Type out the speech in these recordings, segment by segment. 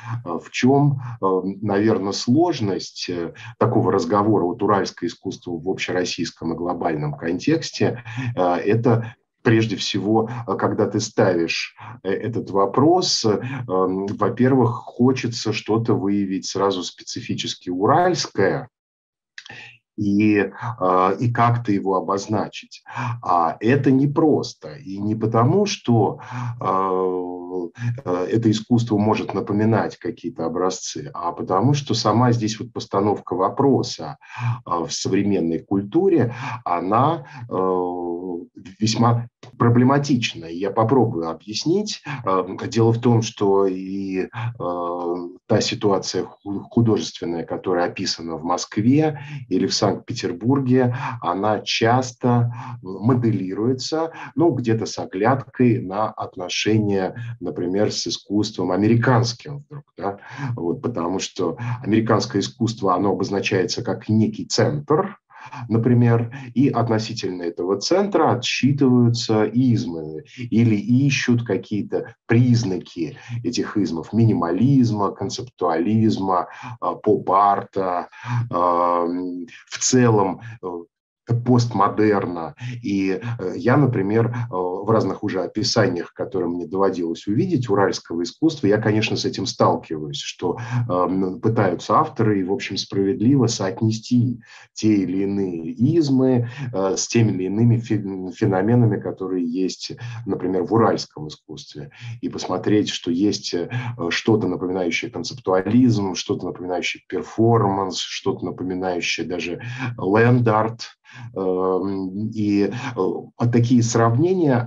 В чем, наверное, сложность такого разговора вот уральское искусство в общероссийском и глобальном контексте? Это прежде всего, когда ты ставишь этот вопрос, во-первых, хочется что-то выявить сразу специфически уральское, и как-то его обозначить. А это непросто. И не потому, что это искусство может напоминать какие-то образцы, а потому, что сама здесь вот постановка вопроса в современной культуре, она весьма проблематична. Я попробую объяснить. Дело в том, что и та ситуация художественная, которая описана в Москве или в Санкт-Петербурге, она часто моделируется, ну, где-то с оглядкой на отношения, например, с искусством американским вдруг, да? Вот, потому что американское искусство, оно обозначается как некий центр, например, и относительно этого центра отсчитываются измы или ищут какие-то признаки этих измов: минимализма, концептуализма, поп-арта, в целом постмодерна. И я, например, в разных уже описаниях, которые мне доводилось увидеть уральского искусства, я, конечно, с этим сталкиваюсь, что пытаются авторы, и, в общем, справедливо соотнести те или иные измы с теми или иными феноменами, которые есть, например, в уральском искусстве, и посмотреть, что есть что-то напоминающее концептуализм, что-то напоминающее перформанс, что-то напоминающее даже ленд-арт. И такие сравнения,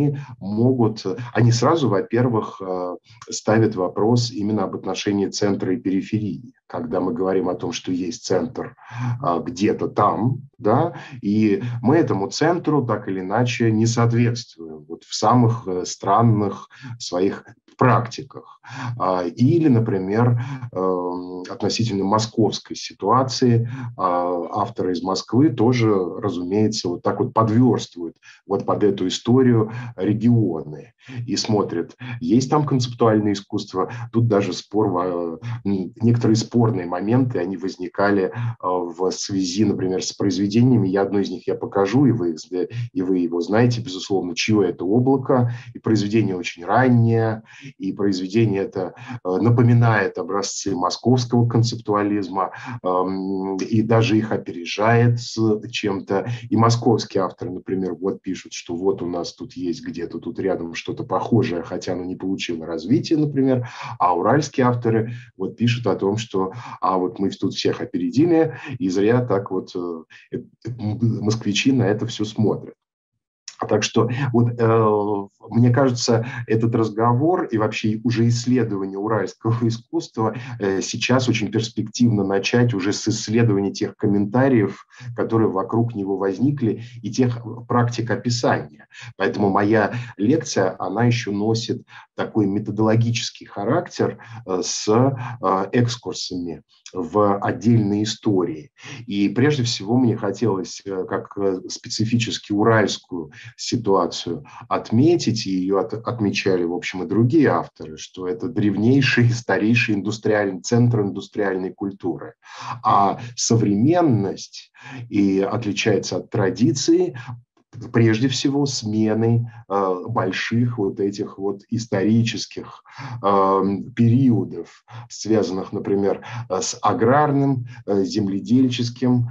они сразу, во-первых, ставят вопрос именно об отношении центра и периферии. Когда мы говорим о том, что есть центр где-то там, да, и мы этому центру так или иначе не соответствуем вот в самых странных своих практиках. Или, например, относительно московской ситуации, авторы из Москвы тоже, разумеется, вот так вот подверстывают вот под эту историю регионы и смотрят, есть там концептуальное искусство. Тут даже некоторые спорные моменты, они возникали в связи, например, с произведениями. Одно из них я покажу, и вы его знаете, безусловно, чье это облако. И произведение очень раннее, и произведение это напоминает образцы московского концептуализма, и даже их опережает с чем-то. И московские авторы, например, вот пишут, что вот у нас тут есть где-то тут рядом что-то похожее, хотя оно не получило развития, например. А уральские авторы вот пишут о том, что вот мы тут всех опередили, и зря так вот москвичи на это все смотрят. Так что вот, мне кажется, этот разговор и вообще уже исследование уральского искусства сейчас очень перспективно начать уже с исследования тех комментариев, которые вокруг него возникли, и тех практик описания. Поэтому моя лекция, она еще носит такой методологический характер с экскурсами в отдельные истории. И прежде всего мне хотелось, как специфически уральскую ситуацию, отметить, и ее отмечали, в общем, и другие авторы, что это древнейший, старейший центр индустриальной культуры. А современность и отличается от традиции прежде всего сменой больших вот этих вот исторических периодов, связанных, например, с аграрным, земледельческим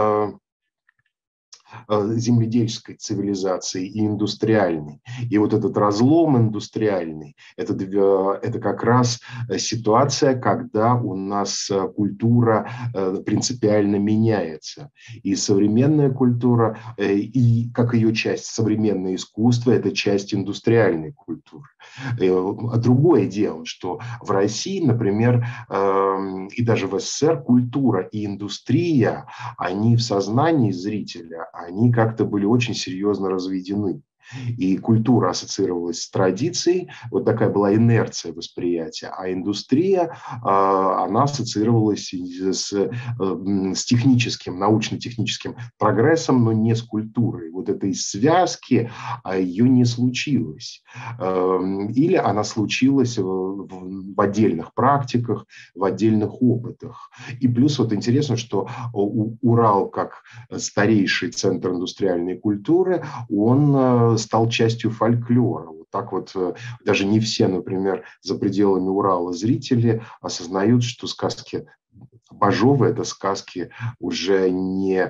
земледельческой цивилизации и индустриальной. И вот этот разлом индустриальный, это как раз ситуация, когда у нас культура принципиально меняется. И современная культура, и как ее часть современное искусство, это часть индустриальной культуры. Другое дело, что в России, например, и даже в СССР культура и индустрия, они в сознании зрителя, они как-то были очень серьезно разведены. И культура ассоциировалась с традицией, вот такая была инерция восприятия, а индустрия, она ассоциировалась с техническим, научно-техническим прогрессом, но не с культурой. Вот этой связки ее не случилось. Или она случилась в отдельных практиках, в отдельных опытах. И плюс вот интересно, что Урал, как старейший центр индустриальной культуры, он стал частью фольклора. Вот так вот даже не все, например, за пределами Урала зрители осознают, что сказки Бажова – это сказки уже не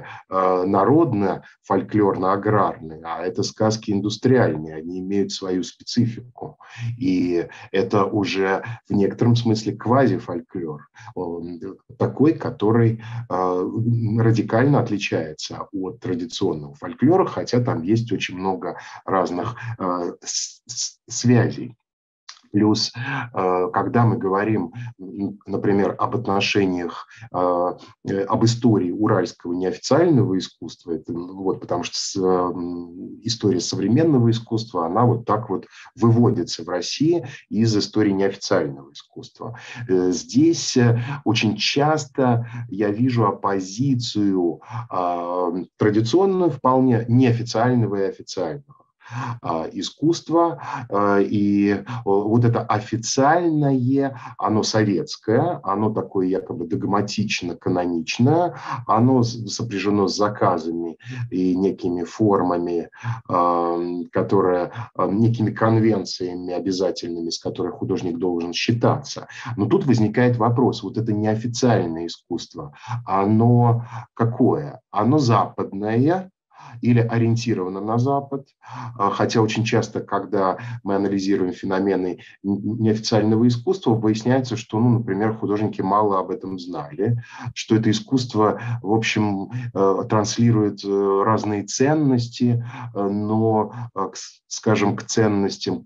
народно-фольклорно-аграрные, а это сказки индустриальные, они имеют свою специфику. И это уже в некотором смысле квазифольклор, такой, который радикально отличается от традиционного фольклора, хотя там есть очень много разных связей. Плюс, когда мы говорим, например, об отношениях, об истории уральского неофициального искусства, это, вот, потому что история современного искусства, она вот так вот выводится в России из истории неофициального искусства. Здесь очень часто я вижу оппозицию традиционную, вполне неофициального и официального искусства, и вот это официальное, оно советское, оно такое якобы догматично-каноничное, оно сопряжено с заказами и некими формами, которые, некими конвенциями обязательными, с которыми художник должен считаться. Но тут возникает вопрос, вот это неофициальное искусство, оно какое? Оно западное, или ориентировано на Запад, хотя очень часто, когда мы анализируем феномены неофициального искусства, выясняется, что, ну, например, художники мало об этом знали, что это искусство, в общем, транслирует разные ценности, но, скажем, к ценностям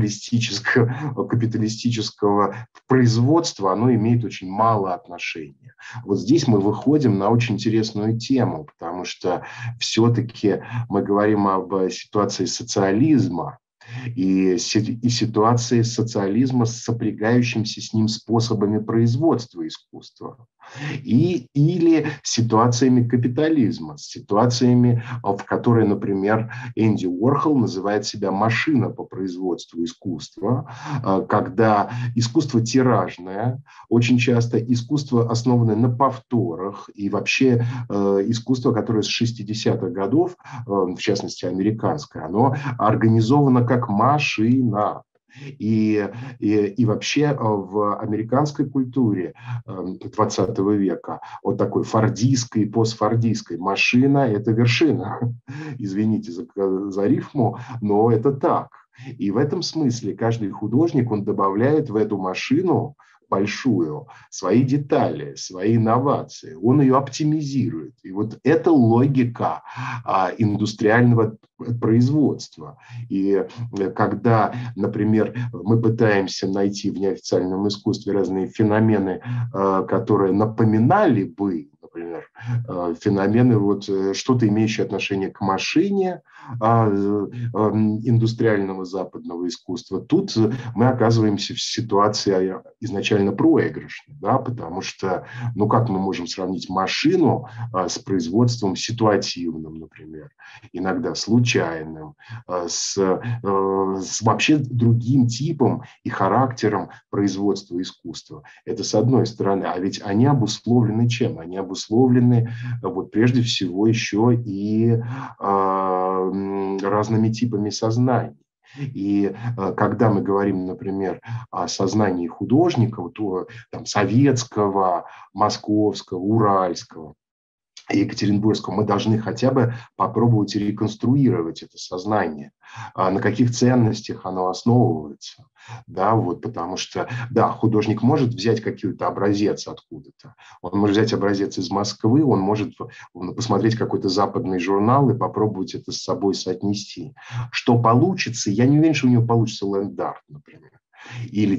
капиталистического производства оно имеет очень мало отношения. Вот здесь мы выходим на очень интересную тему, потому что все-таки мы говорим об ситуации социализма и ситуации социализма с сопрягающимися с ним способами производства искусства. Или ситуациями капитализма, с ситуациями, в которые, например, Энди Уорхол называет себя машина по производству искусства, когда искусство тиражное, очень часто искусство, основанное на повторах, и вообще искусство, которое с 60-х годов, в частности, американское, оно организовано как машина. И вообще в американской культуре 20 века вот такой фордистской и постфордистской машина – это вершина. Извините за рифму, но это так. И в этом смысле каждый художник, он добавляет в эту машину большую свои детали, свои инновации. Он ее оптимизирует. И вот это логика индустриального производства. И когда, например, мы пытаемся найти в неофициальном искусстве разные феномены, которые напоминали бы, например, феномены, вот, что-то имеющее отношение к машине индустриального западного искусства, тут мы оказываемся в ситуации изначально проигрышной, да, потому что, ну, как мы можем сравнить машину с производством ситуативным, например, иногда случайным, с вообще другим типом и характером производства искусства. Это с одной стороны, а ведь они обусловлены чем? Они обусловлены вот прежде всего еще и разными типами сознаний. И когда мы говорим, например, о сознании художника, то там, советского, московского, уральского, екатеринбургского, мы должны хотя бы попробовать реконструировать это сознание, на каких ценностях оно основывается. Да, вот, потому что, да, художник может взять какой-то образец откуда-то, он может взять образец из Москвы, он может посмотреть какой-то западный журнал и попробовать это с собой соотнести. Что получится, я не уверен, что у него получится ленд-арт, например. Или,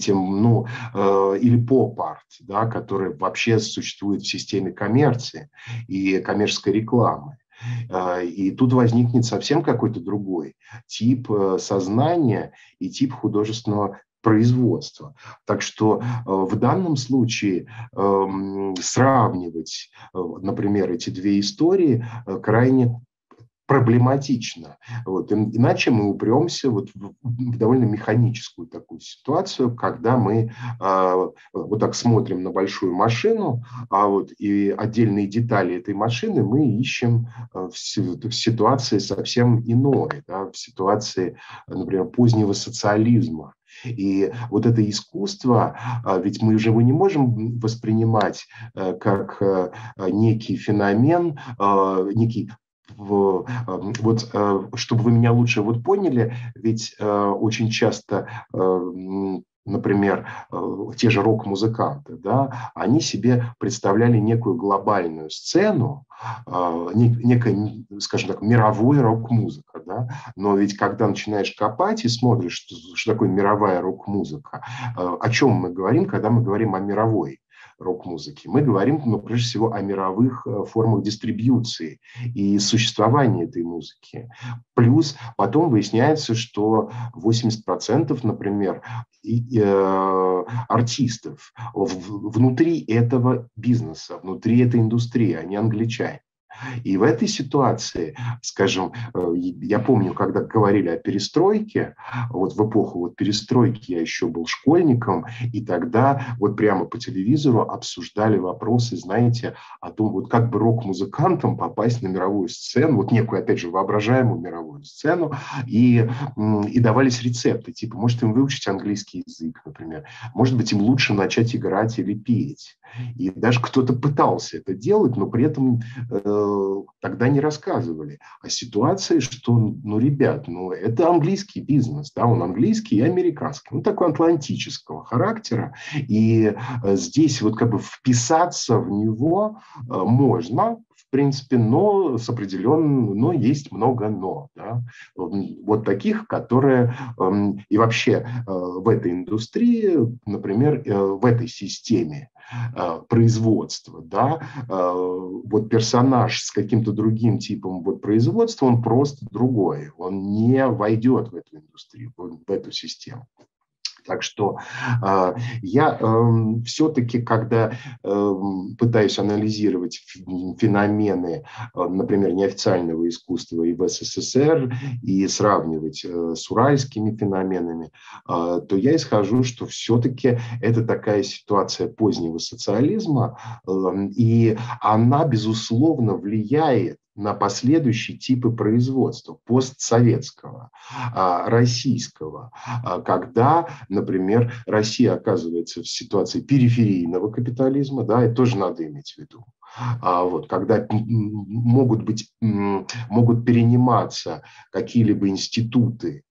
или поп-арт, да, который вообще существует в системе коммерции и коммерческой рекламы. И тут возникнет совсем какой-то другой тип сознания и тип художественного производства. Так что в данном случае сравнивать, например, эти две истории крайне проблематично. Вот. Иначе мы упремся вот в довольно механическую такую ситуацию, когда мы вот так смотрим на большую машину, и отдельные детали этой машины мы ищем в ситуации совсем иной, да, в ситуации, например, позднего социализма. И вот это искусство, ведь мы же его не можем воспринимать как некий феномен, некий вот, чтобы вы меня лучше вот поняли, ведь очень часто, например, те же рок-музыканты, да, они себе представляли некую глобальную сцену, некая, скажем так, мировая рок-музыка, да, но ведь когда начинаешь копать и смотришь, что такое мировая рок-музыка, о чем мы говорим, когда мы говорим о мировой рок-музыки. Мы говорим, прежде всего, о мировых формах дистрибьюции и существования этой музыки. Плюс потом выясняется, что 80%, например, артистов внутри этого бизнеса, внутри этой индустрии, они англичане. И в этой ситуации, скажем, я помню, когда говорили о перестройке, вот в эпоху вот перестройки я еще был школьником, и тогда вот прямо по телевизору обсуждали вопросы, знаете, о том, вот как бы рок-музыкантам попасть на мировую сцену, вот некую, опять же, воображаемую мировую сцену, и давались рецепты, типа, может им выучить английский язык, например, может быть, им лучше начать играть или петь. И даже кто-то пытался это делать, но при этом тогда не рассказывали о ситуации, что, ребят, это английский бизнес, да, он английский и американский, такой атлантического характера, и здесь вот как бы вписаться в него можно, в принципе, но с определенным, но есть много но, да, вот таких, которые и вообще в этой индустрии, например, в этой системе производства, да, вот персонаж с каким-то другим типом вот производства, он просто другой, он не войдет в эту индустрию, в эту систему. Так что я все-таки, когда пытаюсь анализировать феномены, например, неофициального искусства и в СССР, и сравнивать с уральскими феноменами, то я исхожу, что все-таки это такая ситуация позднего социализма, и она, безусловно, влияет на последующие типы производства постсоветского, российского, когда, например, Россия оказывается в ситуации периферийного капитализма, да, это тоже надо иметь в виду. Вот, когда могут перениматься какие-либо институты,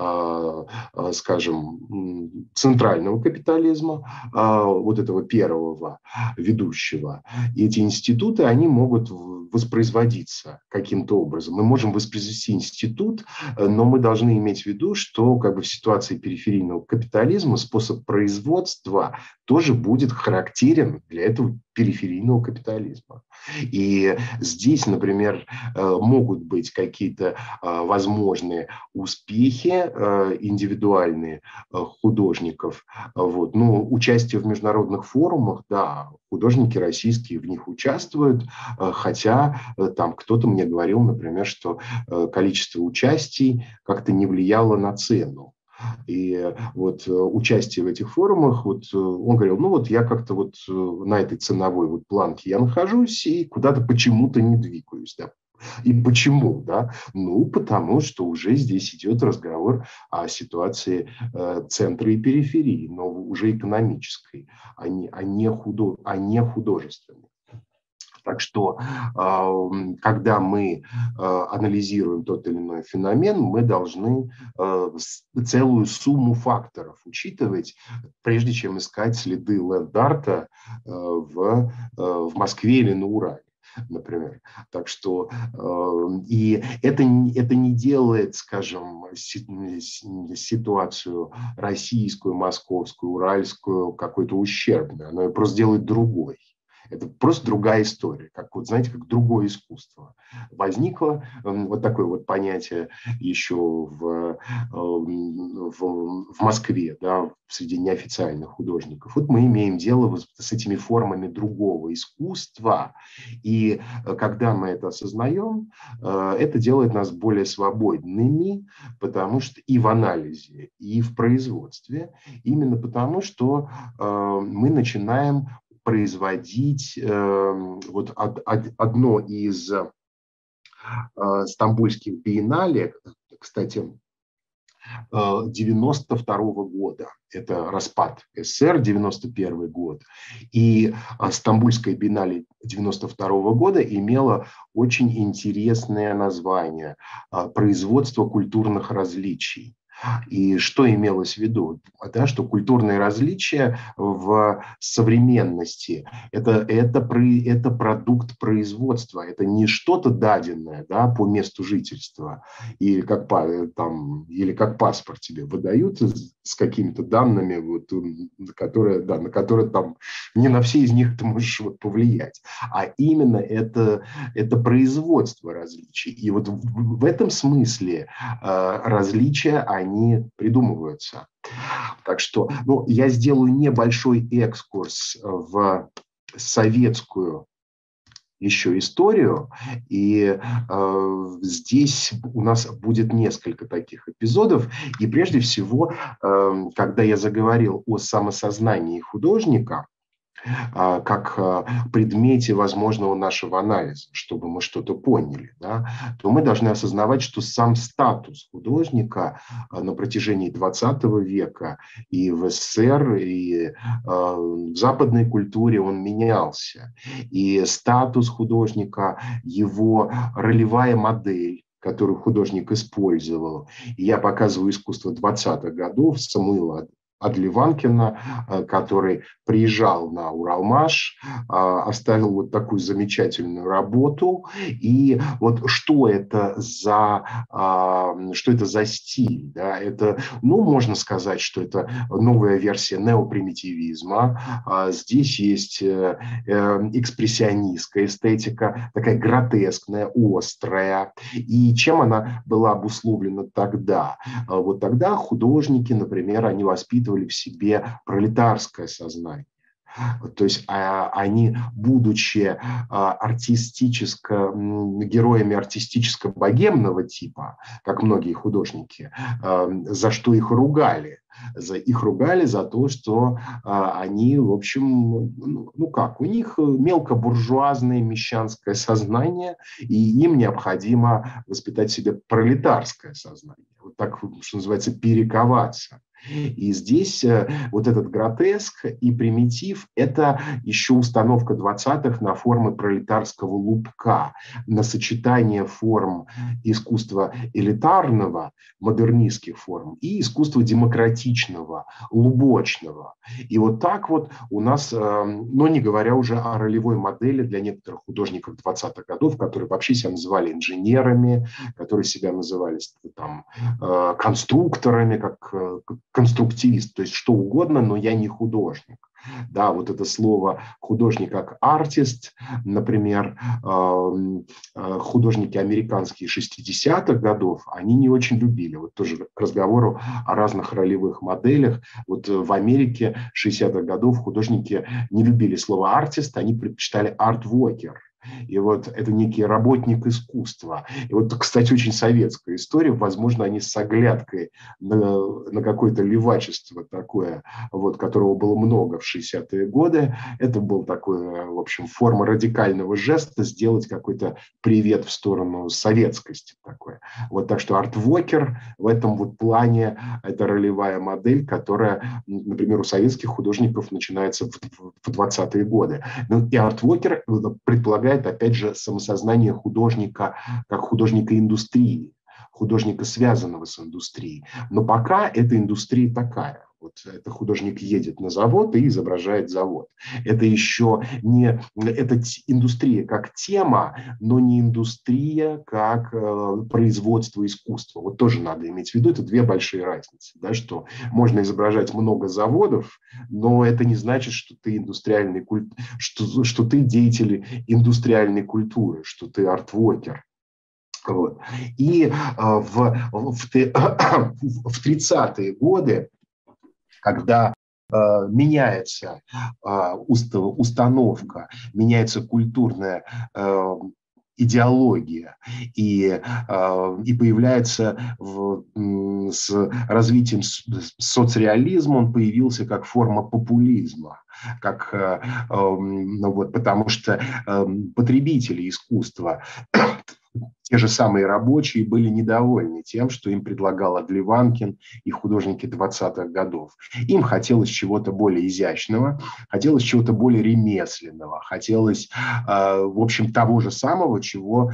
скажем, центрального капитализма, вот этого первого ведущего. И эти институты, они могут воспроизводиться каким-то образом. Мы можем воспроизвести институт, но мы должны иметь в виду, что как бы в ситуации периферийного капитализма способ производства тоже будет характерен для этого периферийного капитализма. И здесь, например, могут быть какие-то возможные успехи индивидуальные художников. Вот. Участие в международных форумах, да, художники российские в них участвуют, хотя там кто-то мне говорил, например, что количество участий как-то не влияло на цену. И вот участие в этих форумах, вот он говорил, я как-то вот на этой ценовой вот планке я нахожусь и куда-то почему-то не двигаюсь, да. И почему, да? Потому что уже здесь идет разговор о ситуации центра и периферии, но уже экономической, а не художественной. Так что, когда мы анализируем тот или иной феномен, мы должны целую сумму факторов учитывать, прежде чем искать следы ленд-арта в Москве или на Урале, например. Так что и это не делает, скажем, ситуацию российскую, московскую, уральскую какой-то ущербной. Оно ее просто делает другой. Это просто другая история, как вот, знаете, как другое искусство. Возникло вот такое вот понятие еще в Москве, да, среди неофициальных художников. Вот мы имеем дело вот с этими формами другого искусства, и когда мы это осознаем, это делает нас более свободными, потому что и в анализе, и в производстве, именно потому что мы начинаем производить вот одно из стамбульских биеннале, кстати, 92 года. Это распад СССР, 91 год. И Стамбульская биеннале 92 года имела очень интересное название «Производство культурных различий». И что имелось в виду? Да, что культурные различия в современности это продукт производства, это не что-то даденное, да, по месту жительства, или или как паспорт тебе выдают с какими-то данными, вот, на которые там, не на все из них ты можешь вот повлиять, а именно это производство различий. И вот в этом смысле различия, они придумываются. Так что я сделаю небольшой экскурс в советскую еще историю, и здесь у нас будет несколько таких эпизодов. И прежде всего, когда я заговорил о самосознании художника, как предмете возможного нашего анализа, чтобы мы что-то поняли, да, то мы должны осознавать, что сам статус художника на протяжении 20 века и в СССР, и в западной культуре он менялся. И статус художника, его ролевая модель, которую художник использовал. И я показываю искусство 20-х годов Самуила Адливанкина, который приезжал на Уралмаш, оставил вот такую замечательную работу. И вот что это за стиль? Да? Это, можно сказать, что это новая версия неопримитивизма. Здесь есть экспрессионистская эстетика, такая гротескная, острая. И чем она была обусловлена тогда? Вот тогда художники, например, они воспитывали в себе пролетарское сознание. То есть они, будучи героями артистическо-богемного типа, как многие художники, за что их ругали? Их ругали за то, что они, в общем, у них мелкобуржуазное мещанское сознание, и им необходимо воспитать в себе пролетарское сознание. Вот так, что называется, перековаться. И здесь вот этот гротеск и примитив – это еще установка 20-х на формы пролетарского лубка, на сочетание форм искусства элитарного, модернистских форм, и искусства демократичного, лубочного. И вот так вот у нас, не говоря уже о ролевой модели для некоторых художников 20-х годов, которые вообще себя называли инженерами, которые себя называли конструкторами, как конструктивист, то есть что угодно, но я не художник. Да, вот это слово художник как артист, например, художники американские 60-х годов, они не очень любили. Вот тоже к разговору о разных ролевых моделях. Вот в Америке 60-х годов художники не любили слово артист, они предпочитали арт-вокер. И вот это некий работник искусства. И вот, кстати, очень советская история. Возможно, они с оглядкой на какое-то левачество такое, вот, которого было много в 60-е годы. Это был такой, в общем, форма радикального жеста сделать какой-то привет в сторону советскости. Такой. Вот, так что арт-вокер в этом вот плане – это ролевая модель, которая, например, у советских художников начинается в 20-е годы. И арт-вокер предполагает, опять же, самосознание художника как художника индустрии, художника, связанного с индустрией. Но пока эта индустрия такая. Вот это художник едет на завод и изображает завод. Это еще не это индустрия как тема, но не индустрия как производство искусства. Вот тоже надо иметь в виду, это две большие разницы. Да, что можно изображать много заводов, но это не значит, что ты индустриальный что ты деятель индустриальной культуры, что ты артвокер. Вот. И в 30-е годы, когда меняется установка, меняется культурная идеология, и появляется с развитием соцреализма, он появился как форма популизма, как, ну вот, потому что потребители искусства, те же самые рабочие, были недовольны тем, что им предлагал Адливанкин и художники 20-х годов. Им хотелось чего-то более изящного, хотелось чего-то более ремесленного, хотелось, в общем, того же самого, чего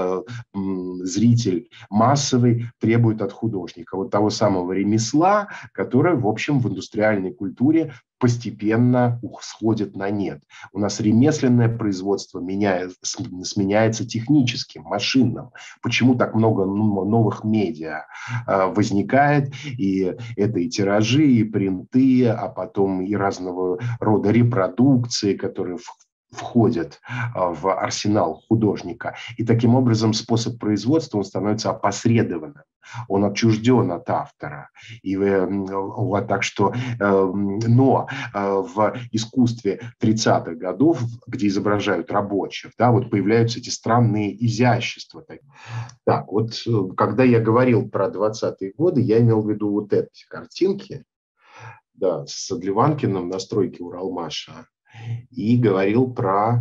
зритель массовый требует от художника. Вот того самого ремесла, которое, в общем, в индустриальной культуре постепенно сходит на нет. У нас ремесленное производство сменяется техническим, машинным. Почему так много новых медиа возникает? И это и тиражи, и принты, а потом и разного рода репродукции, которые входят в арсенал художника. И таким образом способ производства он становится опосредованным. Он отчужден от автора. И вот так что, но в искусстве 30-х годов, где изображают рабочих, да, вот появляются эти странные изящества. Так, вот когда я говорил про 20-е годы, я имел в виду вот эти картинки, да, с Адливанкиным на стройке Уралмаша, и говорил про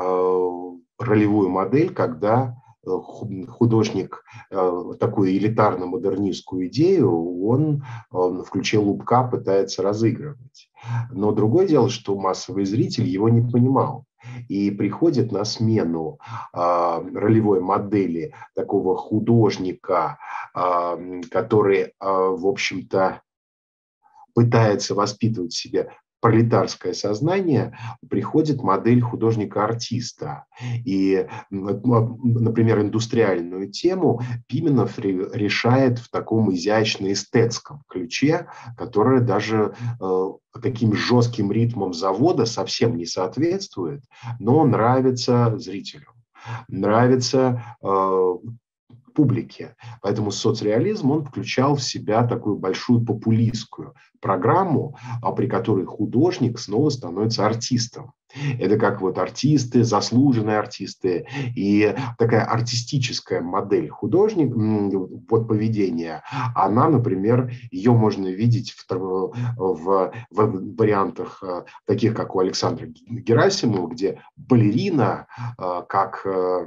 ролевую модель, когда художник такую элитарно-модернистскую идею, он в ключе лубка пытается разыгрывать. Но другое дело, что массовый зритель его не понимал. И приходит на смену ролевой модели такого художника, который, в общем-то, пытается воспитывать в себе пролетарское сознание, приходит модель художника-артиста. И, например, индустриальную тему Пименов решает в таком изящно-эстетском ключе, которое даже таким жестким ритмом завода совсем не соответствует, но нравится зрителю, нравится публике. Поэтому соцреализм, он включал в себя такую большую популистскую программу, при которой художник снова становится артистом. Это как вот артисты, заслуженные артисты, и такая артистическая модель художника, вот поведения, она, например, ее можно видеть в вариантах таких, как у Александра Герасимова, где балерина как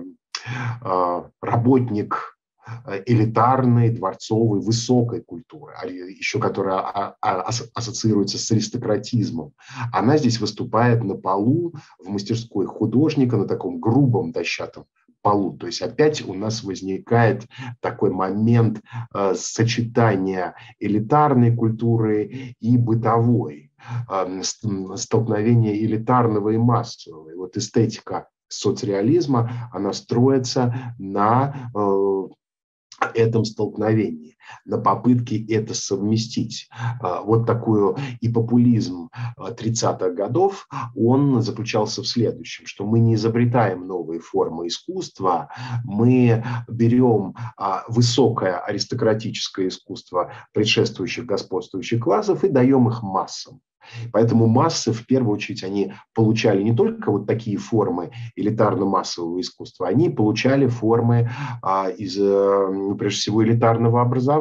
работник элитарной, дворцовой, высокой культуры, еще которая ассоциируется с аристократизмом. Она здесь выступает на полу в мастерской художника на таком грубом дощатом полу. То есть опять у нас возникает такой момент сочетания элитарной культуры и бытовой, столкновения элитарного и массового. И вот эстетика соцреализма, она строится на этом столкновении, на попытке это совместить. Вот такой и популизм 30-х годов, он заключался в следующем, что мы не изобретаем новые формы искусства, мы берем высокое аристократическое искусство предшествующих господствующих классов и даем их массам. Поэтому массы, в первую очередь, они получали не только вот такие формы элитарно-массового искусства, они получали формы прежде всего, элитарного образования.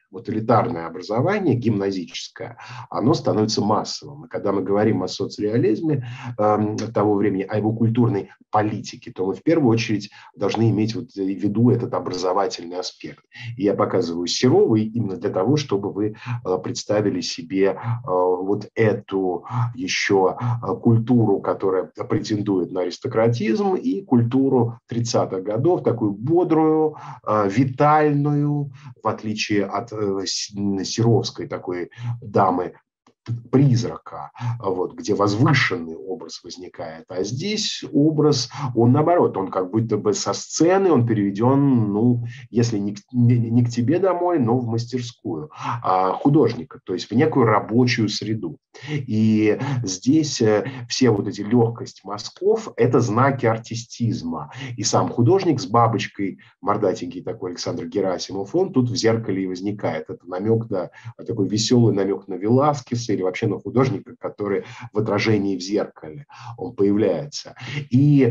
вот элитарное образование, гимназическое, оно становится массовым. И когда мы говорим о соцреализме того времени, о его культурной политике, то мы в первую очередь должны иметь вот в виду этот образовательный аспект. И я показываю Серова именно для того, чтобы вы представили себе вот эту еще культуру, которая претендует на аристократизм, и культуру 30-х годов, такую бодрую, витальную, в отличие от серовской такой дамы призрака, вот, где возвышенный образ возникает. А здесь образ, он наоборот, он как будто бы со сцены, он переведен, ну, если не к тебе домой, но в мастерскую художника, то есть в некую рабочую среду. И здесь все вот эти легкость мазков – это знаки артистизма. И сам художник с бабочкой, мордатенький такой Александр Герасимов, он тут в зеркале и возникает. Это намек, да, такой веселый намек на Веласкеса или вообще на художника, который в отражении в зеркале он появляется. И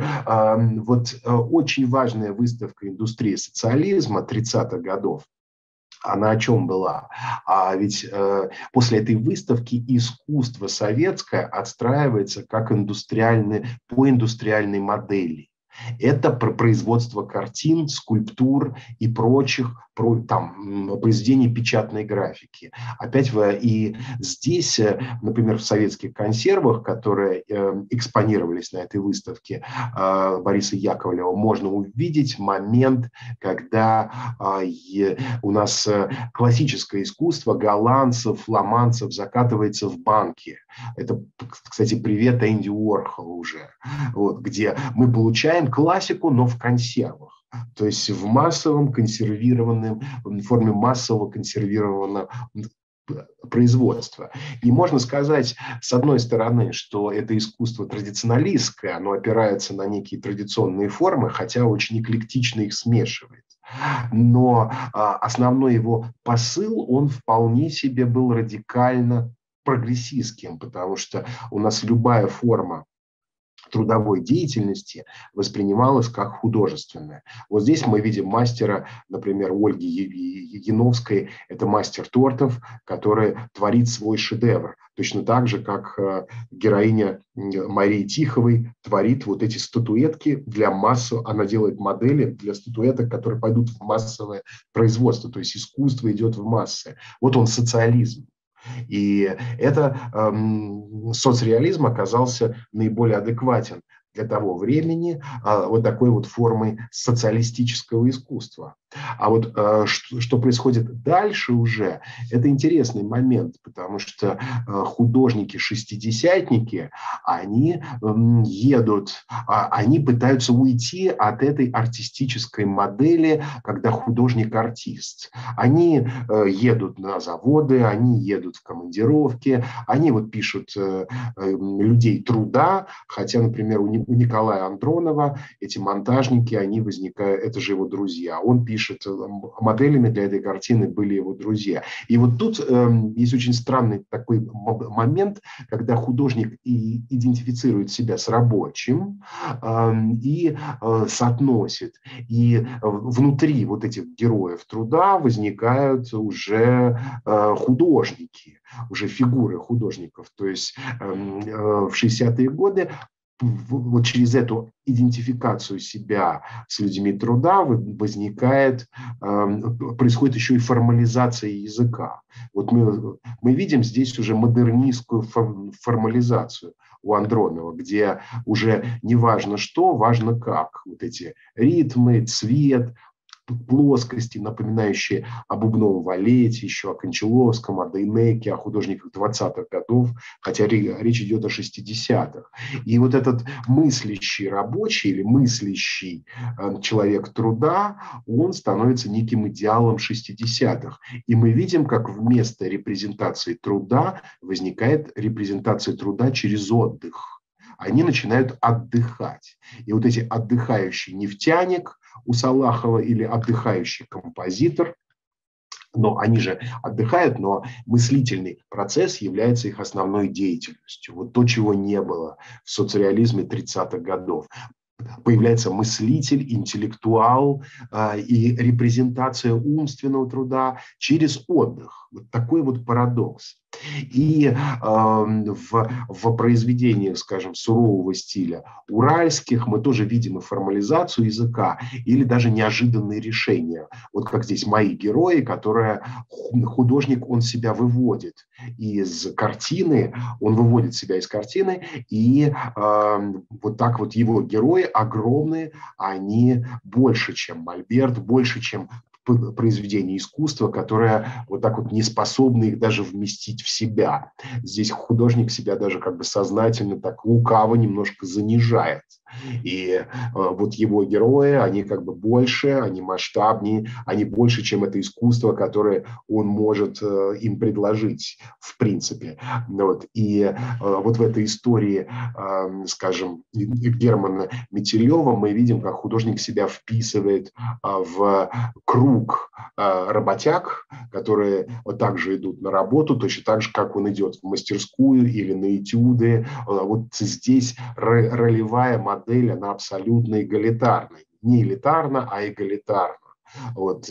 очень важная выставка индустрии социализма 30-х годов, она о чем была? Ведь после этой выставки искусство советское отстраивается как по индустриальной модели. Это про производство картин, скульптур и прочих произведений печатной графики. Опять и здесь, например, в советских консервах, которые экспонировались на этой выставке Бориса Яковлева, можно увидеть момент, когда у нас классическое искусство голландцев, фламандцев закатывается в банки. Это, кстати, привет Энди Уорхолу уже, вот, где мы получаем классику, но в консервах. То есть в массовом консервированном, в форме массового консервированного производства. И можно сказать, с одной стороны, что это искусство традиционалистское, оно опирается на некие традиционные формы, хотя очень эклектично их смешивает. Но основной его посыл, он вполне себе был радикально прогрессистским, потому что у нас любая форма трудовой деятельности воспринималась как художественная. Вот здесь мы видим мастера, например, Ольги Яновской, это мастер тортов, который творит свой шедевр. Точно так же, как героиня Марии Тиховой творит вот эти статуэтки для массового, она делает модели для статуэток, которые пойдут в массовое производство, то есть искусство идет в массы. Вот он социализм. И это соцреализм оказался наиболее адекватен для того времени вот такой вот формой социалистического искусства. А вот что происходит дальше уже, это интересный момент, потому что художники-шестидесятники, они едут, они пытаются уйти от этой артистической модели, когда художник-артист. Они едут на заводы, они едут в командировки, они вот пишут людей труда, хотя, например, у Николая Андронова эти монтажники, они возникают, это же его друзья. Он пишет, моделями для этой картины были его друзья. И вот тут есть очень странный такой момент, когда художник идентифицирует себя с рабочим и соотносит. И внутри вот этих героев труда возникают уже художники, уже фигуры художников. То есть в 60-е годы вот через эту идентификацию себя с людьми труда происходит еще и формализация языка. Вот мы видим здесь уже модернистскую формализацию у Андронова, где уже не важно что, важно как. Вот эти ритмы, цвет, плоскости, напоминающие о бубновом валете, еще о Кончаловском, о Дейнеке, о художниках 20-х годов, хотя речь идет о 60-х. И вот этот мыслящий рабочий или мыслящий человек труда, он становится неким идеалом 60-х. И мы видим, как вместо репрезентации труда возникает репрезентация труда через отдых. Они начинают отдыхать. И вот эти отдыхающий нефтяник у Салахова или отдыхающий композитор, но они же отдыхают, но мыслительный процесс является их основной деятельностью. Вот то, чего не было в соцреализме 30-х годов. появляется мыслитель, интеллектуал и репрезентация умственного труда через отдых. Вот такой вот парадокс. И в произведениях, скажем, сурового стиля уральских мы тоже видим и формализацию языка, или даже неожиданные решения. Вот как здесь мои герои, которые художник, он себя выводит из картины, он выводит себя из картины, и вот так вот его герои огромные, они больше, чем Мольберт, больше, чем произведения искусства, которое вот так вот не способны их даже вместить в себя. Здесь художник себя даже как бы сознательно так лукаво немножко занижает. И вот его герои, они как бы больше, они масштабнее, они больше, чем это искусство, которое он может им предложить в принципе. Вот. И вот в этой истории, скажем, Германа Метелева мы видим, как художник себя вписывает в круг работяг, которые вот так же идут на работу, точно так же, как он идет в мастерскую или на этюды. Вот здесь ролевая модель, она абсолютно эгалитарна. Не элитарна, а эгалитарна. Вот.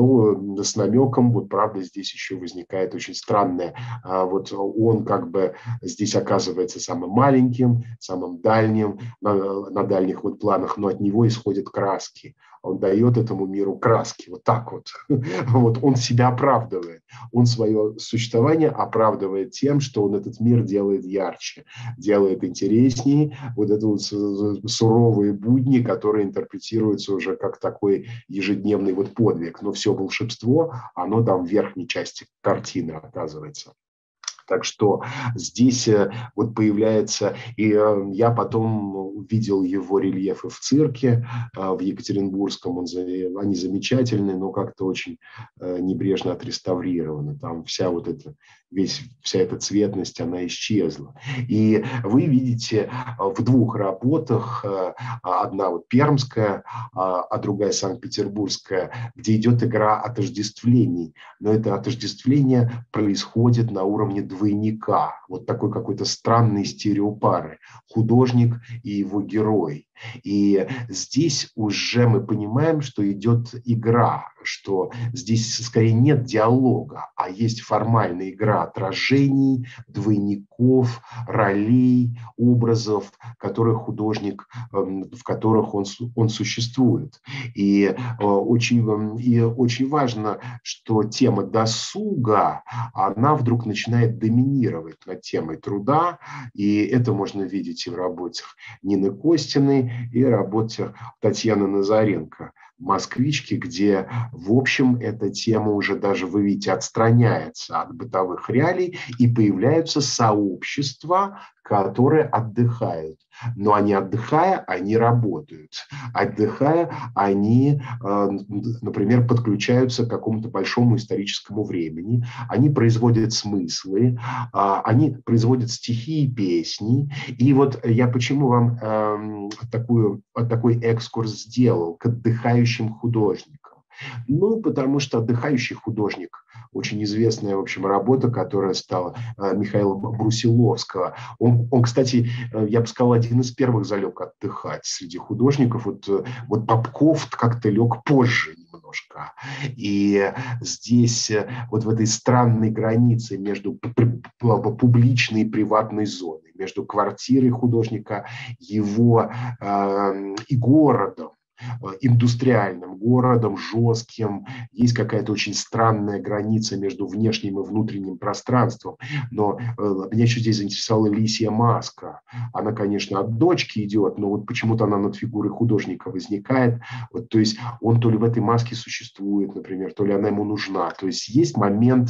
Ну, с намеком, вот правда, здесь еще возникает очень странное. Вот он как бы здесь оказывается самым маленьким, самым дальним на дальних вот планах, но от него исходят краски. Он дает этому миру краски. Вот так вот. Вот он себя оправдывает. Он свое существование оправдывает тем, что он этот мир делает ярче, делает интереснее. Вот это вот суровые будни, которые интерпретируются уже как такой ежедневный вот подвиг. Но все волшебство, оно там в верхней части картины оказывается. Так что здесь вот появляется, и я потом видел его рельефы в цирке в Екатеринбургском, они замечательные, но как-то очень небрежно отреставрированы. Там вся вот эта, вся эта цветность, она исчезла. И вы видите в двух работах, одна вот пермская, а другая санкт-петербургская, где идет игра отождествлений. Но это отождествление происходит на уровне двойника, вот такой какой-то странной стереопары, художник и его герой. И здесь уже мы понимаем, что идет игра, что здесь скорее нет диалога, а есть формальная игра отражений, двойников, ролей, образов, которых художник, в которых он существует. И очень важно, что тема досуга, она вдруг начинает доминировать над темой труда, и это можно видеть и в работах Нины Костиной, и в работах Татьяны Назаренко «Москвички», где, в общем, эта тема уже даже, вы видите, отстраняется от бытовых реалий, и появляются сообщества, которые отдыхают. Но они, отдыхая, они работают. Отдыхая, они, например, подключаются к какому-то большому историческому времени, они производят смыслы, они производят стихи и песни. И вот я почему вам такой экскурс сделал к отдыхающим художникам. Ну, потому что «Отдыхающий художник» – очень известная, в общем, работа, которая стала Михаила Брусиловского. Он, кстати, я бы сказал, один из первых залег отдыхать среди художников. Вот Попков как-то лег позже немножко. И здесь, вот в этой странной границе между публичной и приватной зоной, между квартирой художника, его и городом, индустриальным городом, жестким. Есть какая-то очень странная граница между внешним и внутренним пространством. Но меня еще здесь заинтересовала лисья маска. Она, конечно, от дочки идет, но вот почему-то она над фигурой художника возникает. Вот, то есть он то ли в этой маске существует, например, то ли она ему нужна. То есть есть момент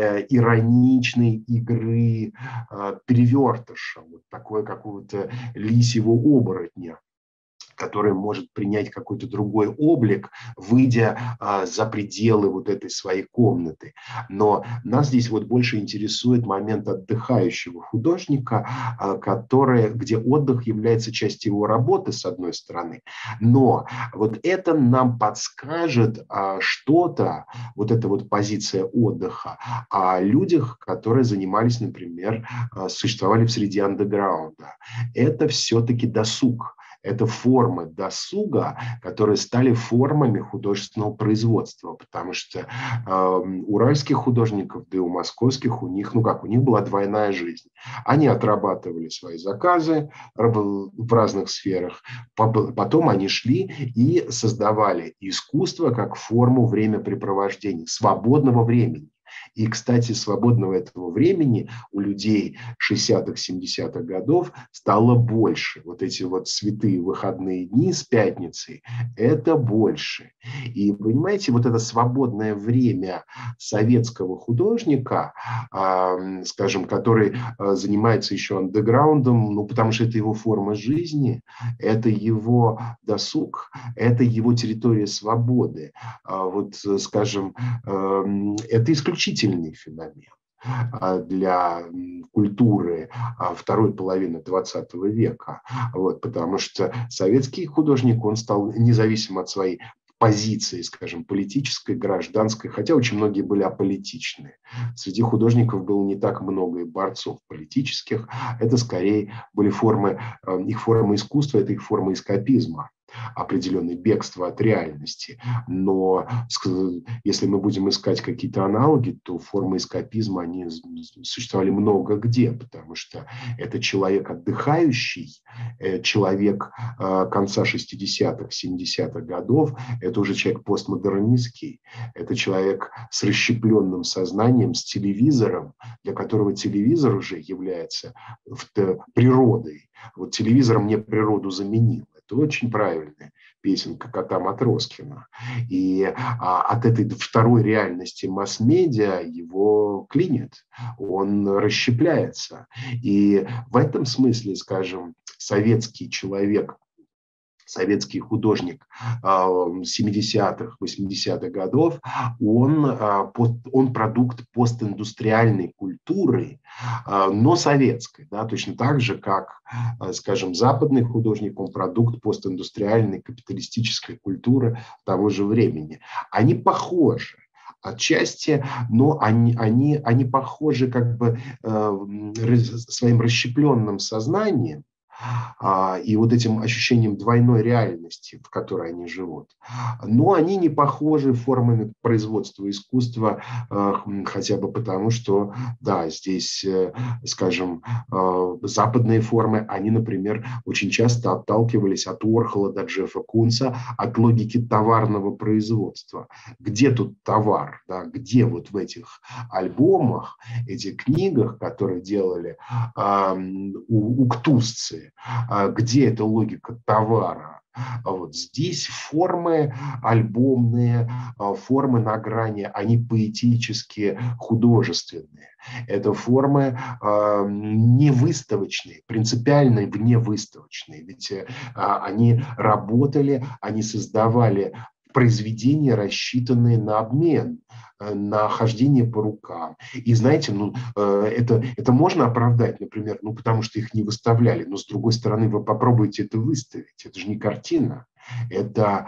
ироничной игры перевертыша, вот такое какого-то лисьего оборотня, который может принять какой-то другой облик, выйдя за пределы вот этой своей комнаты. Но нас здесь вот больше интересует момент отдыхающего художника, где отдых является частью его работы, с одной стороны, но вот это нам подскажет что-то, вот эта вот позиция отдыха, о людях, которые занимались, например, существовали в среде андеграунда. Это все-таки досуг. это формы досуга, которые стали формами художественного производства, потому что уральских художников, да и у московских, у них была двойная жизнь. Они отрабатывали свои заказы в разных сферах, потом они шли и создавали искусство как форму времяпрепровождения, свободного времени. И, кстати, свободного этого времени у людей 60-х, 70-х годов стало больше. Вот эти вот святые выходные дни с пятницей – это больше. И, понимаете, вот это свободное время советского художника, скажем, который занимается еще андеграундом, ну, потому что это его форма жизни, это его досуг, это его территория свободы. Вот, скажем, это исключительный феномен для культуры второй половины XX века. Вот, потому что советский художник, он стал независимо от своей позиции, скажем, политической, гражданской, хотя очень многие были аполитичны. Среди художников было не так много и борцов политических. Это скорее были их формы искусства, это их форма эскапизма, определенное бегство от реальности. Но если мы будем искать какие-то аналоги, то формы эскапизма, они существовали много где, потому что это человек отдыхающий, человек конца 60-х, 70-х годов, это уже человек постмодернистский, это человек с расщепленным сознанием, с телевизором, для которого телевизор уже является природой. Вот телевизор мне природу заменил. Это очень правильная песенка кота Матроскина. И от этой второй реальности масс-медиа его клинит, он расщепляется. И в этом смысле, скажем, советский человек, советский художник 70-х, 80-х годов, он продукт постиндустриальной культуры, но советской, да, точно так же, как, скажем, западный художник, он продукт постиндустриальной капиталистической культуры того же времени. Они похожи отчасти, но они похожи как бы своим расщепленным сознанием, и вот этим ощущением двойной реальности, в которой они живут. Но они не похожи формами производства искусства, хотя бы потому, что, да, здесь, скажем, западные формы, они, например, очень часто отталкивались от Уорхола до Джеффа Кунса, от логики товарного производства. Где тут товар? Да? Где вот в этих альбомах, этих книгах, которые делали уктусцы, где эта логика товара? Вот здесь формы альбомные, формы на грани, они поэтические, художественные. Это формы не выставочные, принципиально вневыставочные. Ведь они работали, они создавали произведения, рассчитанные на обмен, на хождение по рукам. И знаете, это можно оправдать, например, потому что их не выставляли, но с другой стороны, вы попробуйте это выставить. Это же не картина. Это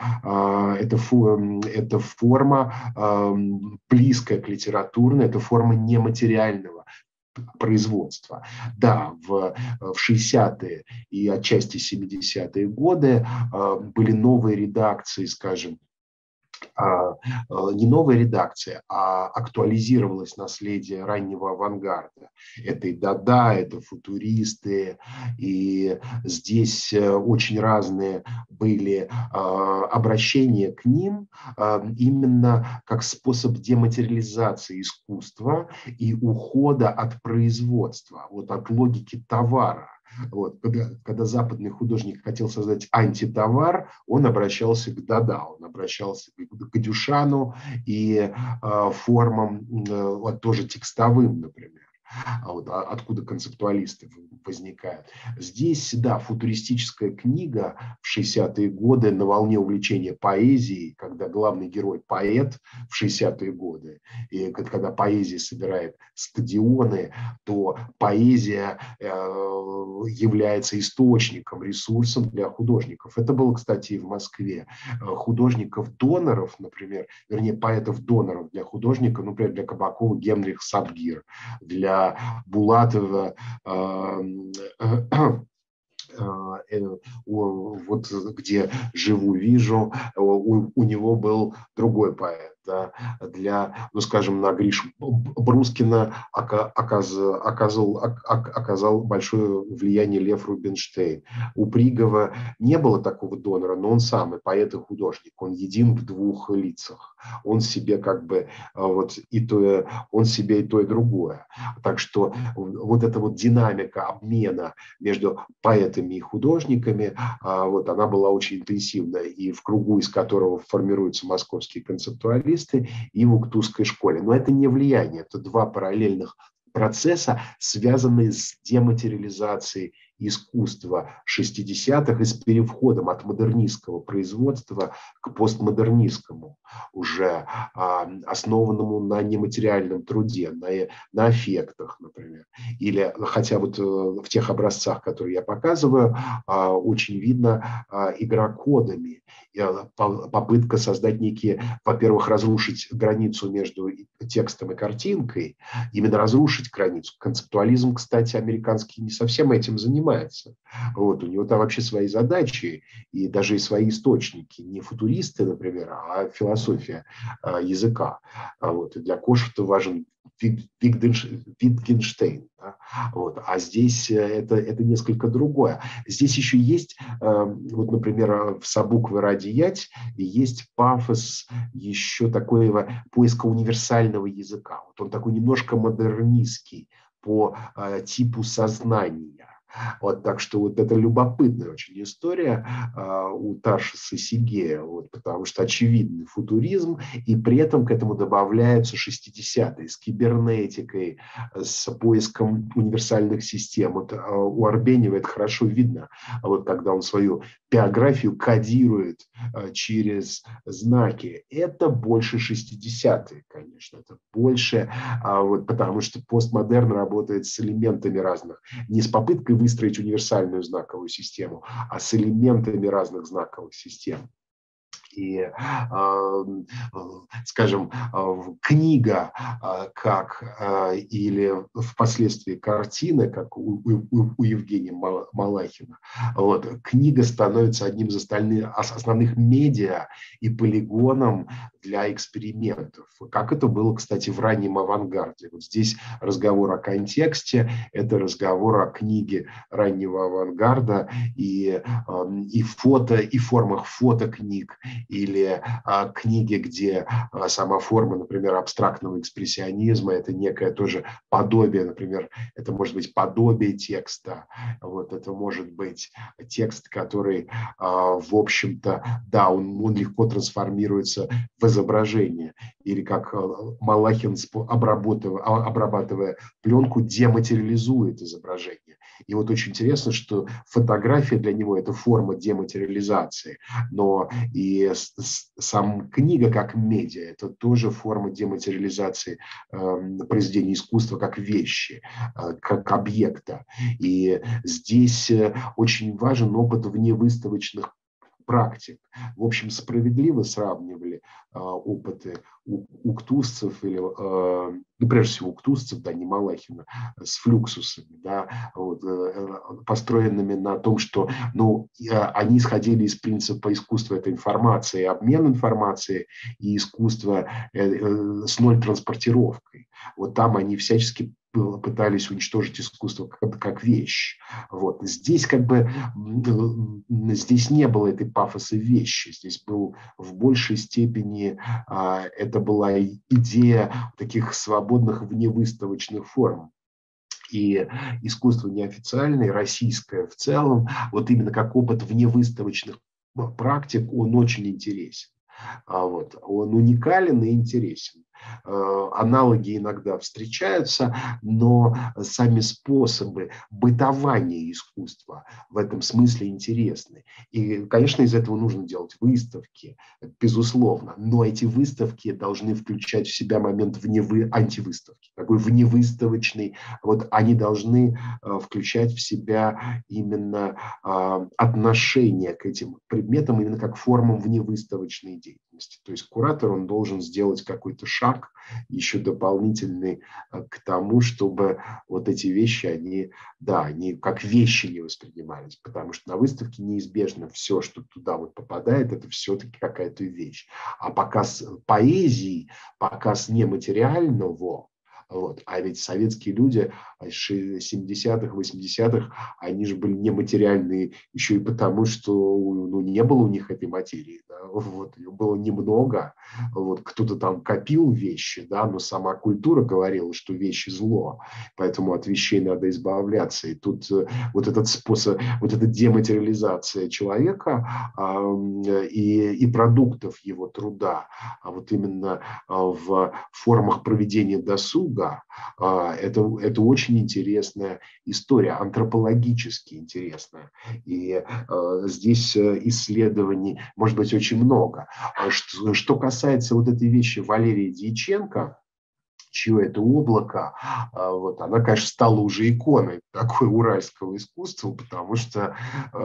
форма близкая к литературной, это форма нематериального производства. Да, в 60-е и отчасти 70-е годы были новые редакции, скажем, не новая редакция, а актуализировалось наследие раннего авангарда. Это и Дада, это футуристы, и здесь очень разные были обращения к ним именно как способ дематериализации искусства и ухода от производства, вот от логики товара. Вот. Когда западный художник хотел создать антитовар, он обращался к Дада, он обращался к Дюшану и формам, тоже текстовым, например. Откуда концептуалисты возникают. Здесь, да, футуристическая книга в 60-е годы на волне увлечения поэзией, когда главный герой поэт в 60-е годы, и когда поэзия собирает стадионы, то поэзия является источником, ресурсом для художников. Это было, кстати, и в Москве. Художников-доноров, например, вернее, поэтов-доноров для художника, например, для Кабакова Генрих Садгир, для Булатова вот где живу, вижу, у него был другой поэт. Да, ну, скажем, на Гришу Брускина оказал большое влияние Лев Рубинштейн. У Пригова не было такого донора, но он сам и поэт, и художник. Он един в двух лицах. Он себе как бы вот и то, он себе и то, и другое. Так что вот эта вот динамика обмена между поэтами и художниками, вот, она была очень интенсивная и в кругу, из которого формируются московские концептуалисты, и в Уктусской школе. Но это не влияние, это два параллельных процесса, связанные с дематериализацией искусства 60-х и с переходом от модернистского производства к постмодернистскому, уже основанному на нематериальном труде, на аффектах, например. Или, хотя вот в тех образцах, которые я показываю, очень видно игра кодами, попытка создать некие, во-первых, разрушить границу между текстом и картинкой, именно разрушить границу. Концептуализм, кстати, американский не совсем этим занимается. Вот, у него там вообще свои задачи и даже и свои источники. Не футуристы, например, а философия языка. Вот, и для Кошета важен Wittgenstein. Да? Вот, а здесь это несколько другое. Здесь еще есть, вот, например, в «Собуквы ради ять» есть пафос еще такого поиска универсального языка. Вот он такой немножко модернистский по типу сознания. Вот, так что вот это любопытная очень история у Таршеса и Сегея, вот, потому что очевидный футуризм, и при этом к этому добавляются 60-е с кибернетикой, с поиском универсальных систем. Вот, у Арбенева это хорошо видно, вот, когда он свою биографию кодирует через знаки. Это больше 60-е, конечно, это больше, вот, потому что постмодерн работает с элементами разных, не с попыткой выстроить универсальную знаковую систему, а с элементами разных знаковых систем. И, скажем, книга как или впоследствии картина, как у Евгения Малахина, вот, книга становится одним из основных медиа и полигоном для экспериментов. Как это было, кстати, в раннем авангарде. Вот здесь разговор о контексте, это разговор о книге раннего авангарда и фото, и формах фотокниг, или книги, где сама форма, например, абстрактного экспрессионизма, это некое тоже подобие, например, это может быть подобие текста, вот, это может быть текст, который, в общем-то, да, он легко трансформируется в изображение, или как Малахин, обрабатывая пленку, дематериализует изображение. И вот очень интересно, что фотография для него – это форма дематериализации, но и сам книга как медиа – это тоже форма дематериализации произведения искусства как вещи, как объекта. И здесь очень важен опыт вневыставочных практик. В общем, справедливо сравнивали опыты уктусцев, или, ну, прежде всего, уктусцев, да, не Малахина, с флюксусами, да, вот, построенными на том, что, ну, они исходили из принципа искусства – это информация, обмен информацией, и искусство с ноль транспортировкой. Вот там они всячески пытались уничтожить искусство как вещь. Вот. Здесь как бы здесь не было этой пафоса вещи, здесь был в большей степени это была идея таких свободных вневыставочных форм. И искусство неофициальное, российское в целом, вот именно как опыт вневыставочных практик, он очень интересен. Вот. Он уникален и интересен. Аналоги иногда встречаются, но сами способы бытования искусства в этом смысле интересны. И, конечно, из этого нужно делать выставки, безусловно, но эти выставки должны включать в себя момент антивыставки, такой вневыставочный. Вот они должны включать в себя именно отношение к этим предметам, именно как формам вневыставочной деятельности. ценности. То есть куратор, он должен сделать какой-то шаг еще дополнительный к тому, чтобы вот эти вещи, они как вещи не воспринимались, потому что на выставке неизбежно все, что туда вот попадает, это все-таки какая-то вещь. А показ поэзии, показ нематериального, вот. А ведь советские люди 70-х, 80-х, они же были нематериальные еще и потому, что не было у них этой материи. Да? Вот. Ее было немного. Вот. Кто-то там копил вещи, да? Но сама культура говорила, что вещи зло. Поэтому от вещей надо избавляться. И тут вот этот способ, вот эта дематериализация человека и продуктов его труда, а вот именно в формах проведения досуга, это очень интересная история, антропологически интересная. И здесь исследований может быть очень много. Что касается вот этой вещи Валерия Дьяченко, чье это облако, вот, она, конечно, стала уже иконой такой уральского искусства, потому что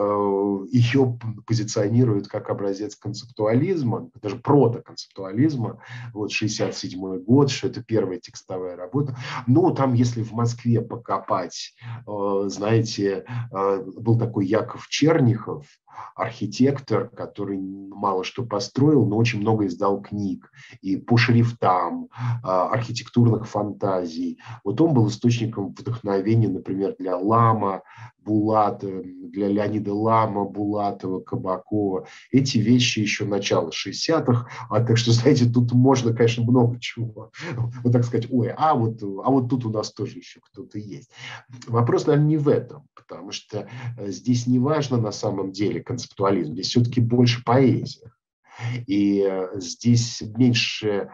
ее позиционируют как образец концептуализма, даже протоконцептуализма, вот, 67-й год, что это первая текстовая работа. Ну, там, если в Москве покопать, знаете, был такой Яков Чернихов, архитектор, который мало что построил, но очень много издал книг и по шрифтам, архитектурных фантазий. Вот он был источником вдохновения, например, для Лама, Булатова, для Леонида Лама, Булатова, Кабакова. Эти вещи еще начала 60-х. Так что, знаете, тут можно, конечно, много чего. Вот так сказать, ой, а вот тут у нас тоже еще кто-то есть. Вопрос, наверное, не в этом, потому что здесь не важно на самом деле концептуализм, здесь все-таки больше поэзия. И здесь меньше,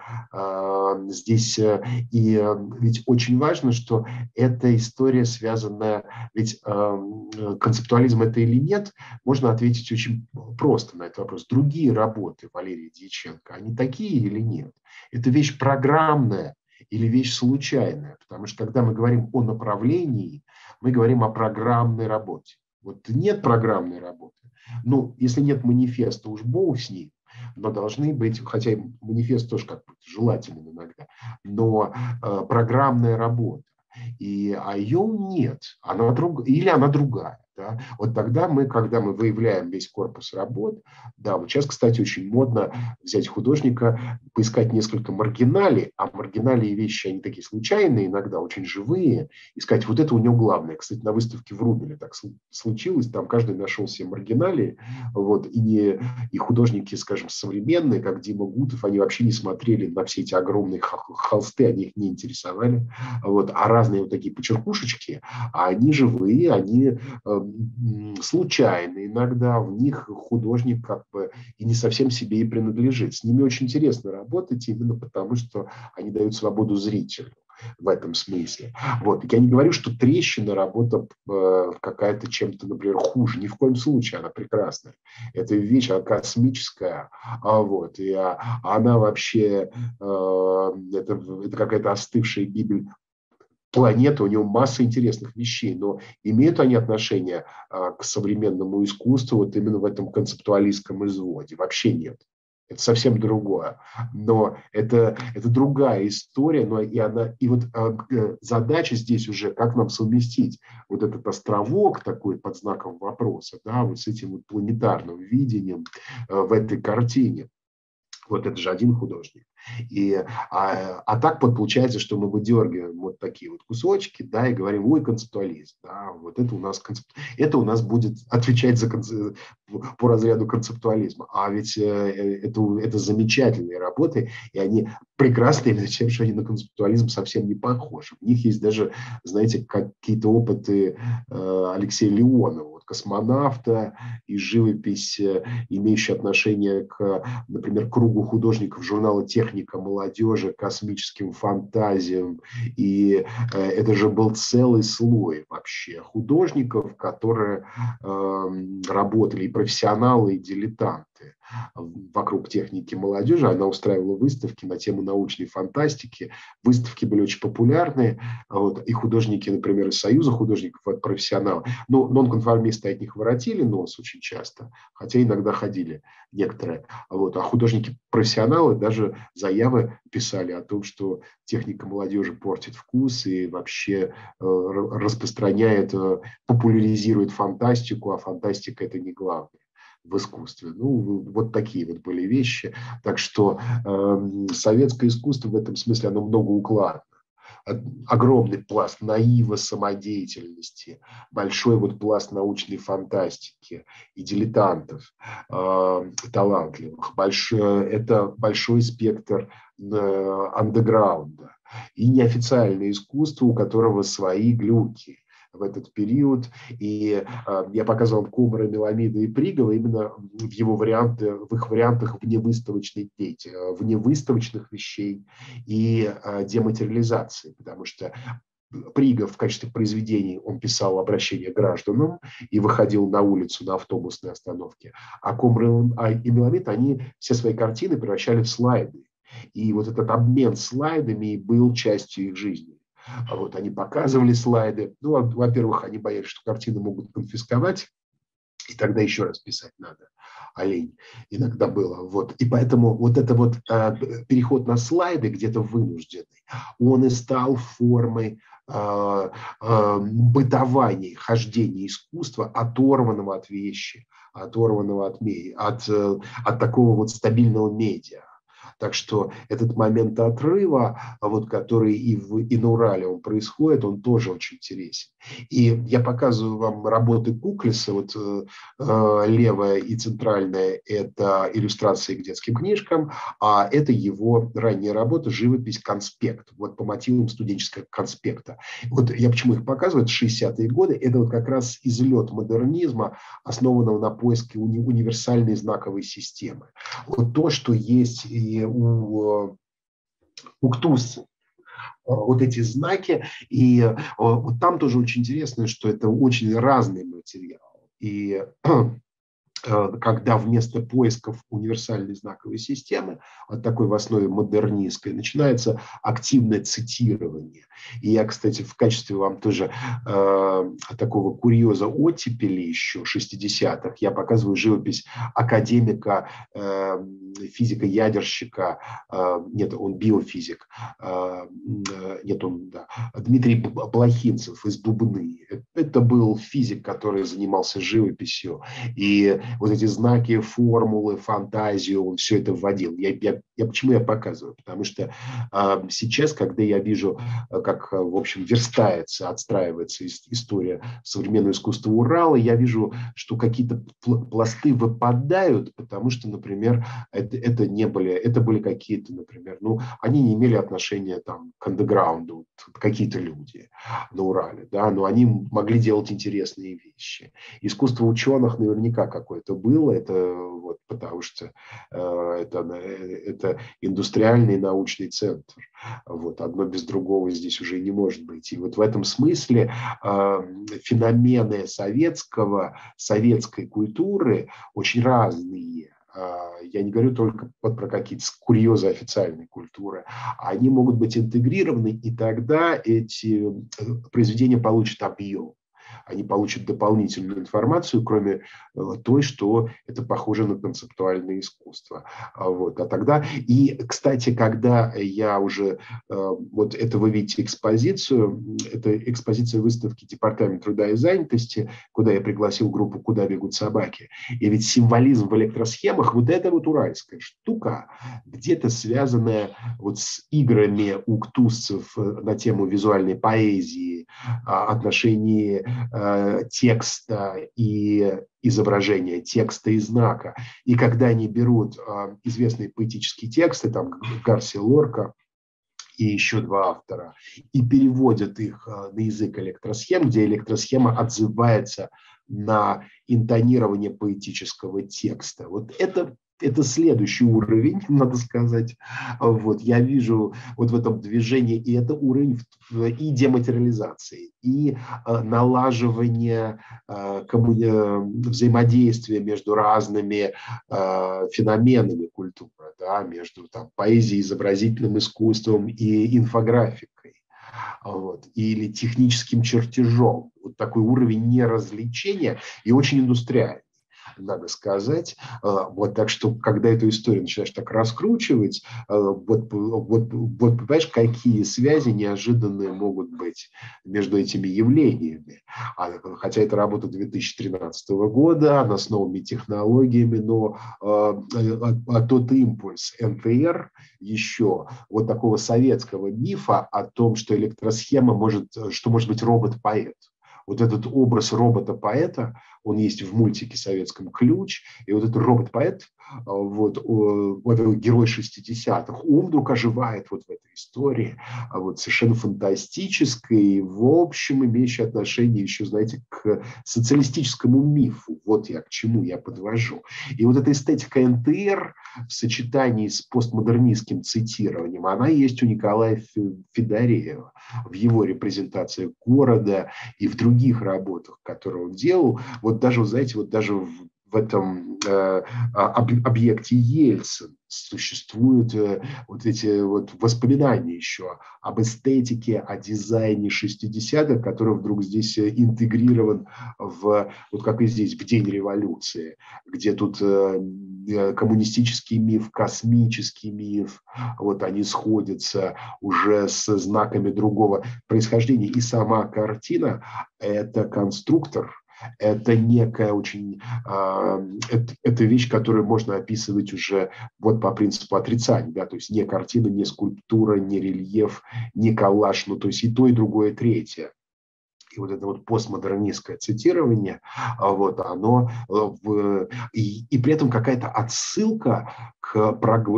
ведь очень важно, что эта история связана, ведь концептуализм это или нет, можно ответить очень просто на этот вопрос. Другие работы Валерия Дьяченко, они такие или нет? Это вещь программная или вещь случайная? Потому что когда мы говорим о направлении, мы говорим о программной работе. Вот нет программной работы. Ну, если нет манифеста, уж бог с ним, но должны быть, хотя и манифест тоже как бы желателен иногда, но программная работа. А ее нет, или она другая. Да? Вот тогда когда мы выявляем весь корпус работ, да, вот сейчас, кстати, очень модно взять художника, поискать несколько маргиналей, а маргиналии вещи, они такие случайные, иногда очень живые, и сказать, вот это у него главное. Кстати, на выставке в Рубеле так случилось, там каждый нашел себе маргиналии, вот, и художники, скажем, современные, как Дима Гутов, они вообще не смотрели на все эти огромные холсты, они их не интересовали, вот, а разные вот такие почеркушечки, они живые, они случайны иногда, в них художник как бы и не совсем себе и принадлежит. С ними очень интересно работать именно потому, что они дают свободу зрителю в этом смысле. Вот. Я не говорю, что трещина работа какая-то чем-то, например, хуже. Ни в коем случае, она прекрасная. Это вещь, она космическая. Вот. И она вообще, это какая-то остывшая гибель планеты, у него масса интересных вещей, но имеют они отношение к современному искусству вот именно в этом концептуалистском изводе? Вообще нет. Это совсем другое. Но это другая история, но и вот задача здесь уже, как нам совместить вот этот островок такой под знаком вопроса, да, вот с этим вот планетарным видением в этой картине. Вот это же один художник. А так вот получается, что мы выдергиваем вот такие вот кусочки, да, и говорим, ой, концептуализм, да, вот это у нас будет отвечать по разряду концептуализма. А ведь это замечательные работы, и они прекрасные именно тем, что они на концептуализм совсем не похожи. В них есть даже, знаете, какие-то опыты Алексея Леонова, вот, космонавта, и живопись, имеющая отношение к, например, кругу художников журнала «Техника молодежи», космическим фантазиям. И это же был целый слой вообще художников, которые работали, и профессионалы, и дилетанты. проекты вокруг техники молодежи. Она устраивала выставки на тему научной фантастики. Выставки были очень популярны. Вот, и художники, например, из Союза художников, это профессионалы. Ну, нонконформисты от них воротили нос очень часто, хотя иногда ходили некоторые. Вот, а художники-профессионалы даже заявы писали о том, что техника молодежи портит вкус и вообще распространяет, популяризирует фантастику, а фантастика – это не главное в искусстве. Ну, вот такие вот были вещи. Так что советское искусство в этом смысле, оно многоукладно. Огромный пласт наива, самодеятельности, большой вот пласт научной фантастики и дилетантов, талантливых. Это большой спектр андеграунда и неофициальное искусство, у которого свои глюки в этот период. И я показывал Кумара, Меламида и Пригова именно в их вариантах вневыставочных вещей и дематериализации, и потому что Пригов в качестве произведений он писал обращение к гражданам и выходил на улицу на автобусной остановке. А Кумар и Меламид, они все свои картины превращали в слайды. И вот этот обмен слайдами был частью их жизни. Вот, они показывали слайды. Ну, во-первых, они боялись, что картины могут конфисковать, и тогда еще раз писать надо. Олень иногда было. Вот. И поэтому вот это вот переход на слайды где-то вынужденный, он и стал формой бытования, хождения искусства, оторванного от вещи, оторванного от такого вот стабильного медиа. Так что этот момент отрыва, вот, который и на Урале он происходит, он тоже очень интересен. И я показываю вам работы Куклиса. Вот, левая и центральная – это иллюстрации к детским книжкам, а это его ранняя работа «Живопись. Конспект». Вот по мотивам студенческого конспекта. Вот я почему их показываю, это 60-е годы. Это вот как раз излет модернизма, основанного на поиске универсальной знаковой системы. Вот то, что есть и у Ктуса. Вот эти знаки. И вот там тоже очень интересно, что это очень разный материал. И когда вместо поисков универсальной знаковой системы, вот такой в основе модернистской, начинается активное цитирование. И я, кстати, в качестве вам тоже такого курьеза оттепели еще 60-х, я показываю живопись академика, физика-ядерщика, нет, он биофизик, нет, он, да, Дмитрий Блохинцев из Дубны. Это был физик, который занимался живописью. И вот эти знаки, формулы, фантазию, он все это вводил. Почему я показываю? Потому что сейчас, когда я вижу, как, в общем, верстается, отстраивается история современного искусства Урала, я вижу, что какие-то пласты выпадают, потому что, например, это были какие-то, например, ну, они не имели отношения там, к андеграунду, какие-то люди на Урале, да, но они могли делать интересные вещи. Искусство ученых наверняка какое-то было, это вот, потому что это индустриальный научный центр. Вот, одно без другого здесь уже не может быть. И вот в этом смысле феномены советской культуры очень разные. Я не говорю только про какие-то курьезы официальной куры. Они могут быть интегрированы, и тогда эти произведения получат объем. Они получат дополнительную информацию, кроме той, что это похоже на концептуальное искусство. Вот. А тогда, и, кстати, когда я уже, вот это вы видите экспозицию, это экспозиция выставки Департамента труда и занятости, куда я пригласил группу «Куда бегут собаки». И ведь символизм в электросхемах, вот это вот уральская штука, где-то связанная вот с играми у ктусцев на тему визуальной поэзии, отношений текста и изображения, текста и знака. И когда они берут известные поэтические тексты, там Гарсия Лорка и еще два автора, и переводят их на язык электросхем, где электросхема отзывается на интонирование поэтического текста. Вот это это следующий уровень, надо сказать. Вот, я вижу вот в этом движении, и это уровень и дематериализации, и налаживания взаимодействия между разными феноменами культуры, да, между там, поэзией, изобразительным искусством и инфографикой. Вот, или техническим чертежом. Вот такой уровень неразвлечения и очень индустриальный, надо сказать. Вот, так что, когда эту историю начинаешь так раскручивать, понимаешь, какие связи неожиданные могут быть между этими явлениями. Хотя это работа 2013 года, она с новыми технологиями, но тот импульс НТР еще вот такого советского мифа о том, что электросхема что может быть робот-поэт. Вот этот образ робота-поэта, он есть в мультике советском «Ключ», и вот этот робот-поэт, вот герой 60-х, он вдруг оживает вот в этой истории, вот совершенно фантастической, в общем, имеющей отношение еще, знаете, к социалистическому мифу. Вот я к чему я подвожу. И вот эта эстетика НТР в сочетании с постмодернистским цитированием, она есть у Николая Федореева в его репрезентациях города и в других работах, которые он делал. Вот даже, знаете, вот даже в этом объекте Ельцин существуют вот эти вот воспоминания еще об эстетике, о дизайне 60-х, который вдруг здесь интегрирован вот как и здесь, в День революции, где тут коммунистический миф, космический миф, вот они сходятся уже с знаками другого происхождения. И сама картина – это конструктор, это некая очень, это вещь, которую можно описывать уже вот по принципу отрицания, да, то есть не картина, не скульптура, не рельеф, не коллаж, ну то есть и то, и другое, и третье. И вот это вот постмодернистское цитирование, вот оно и при этом какая-то отсылка к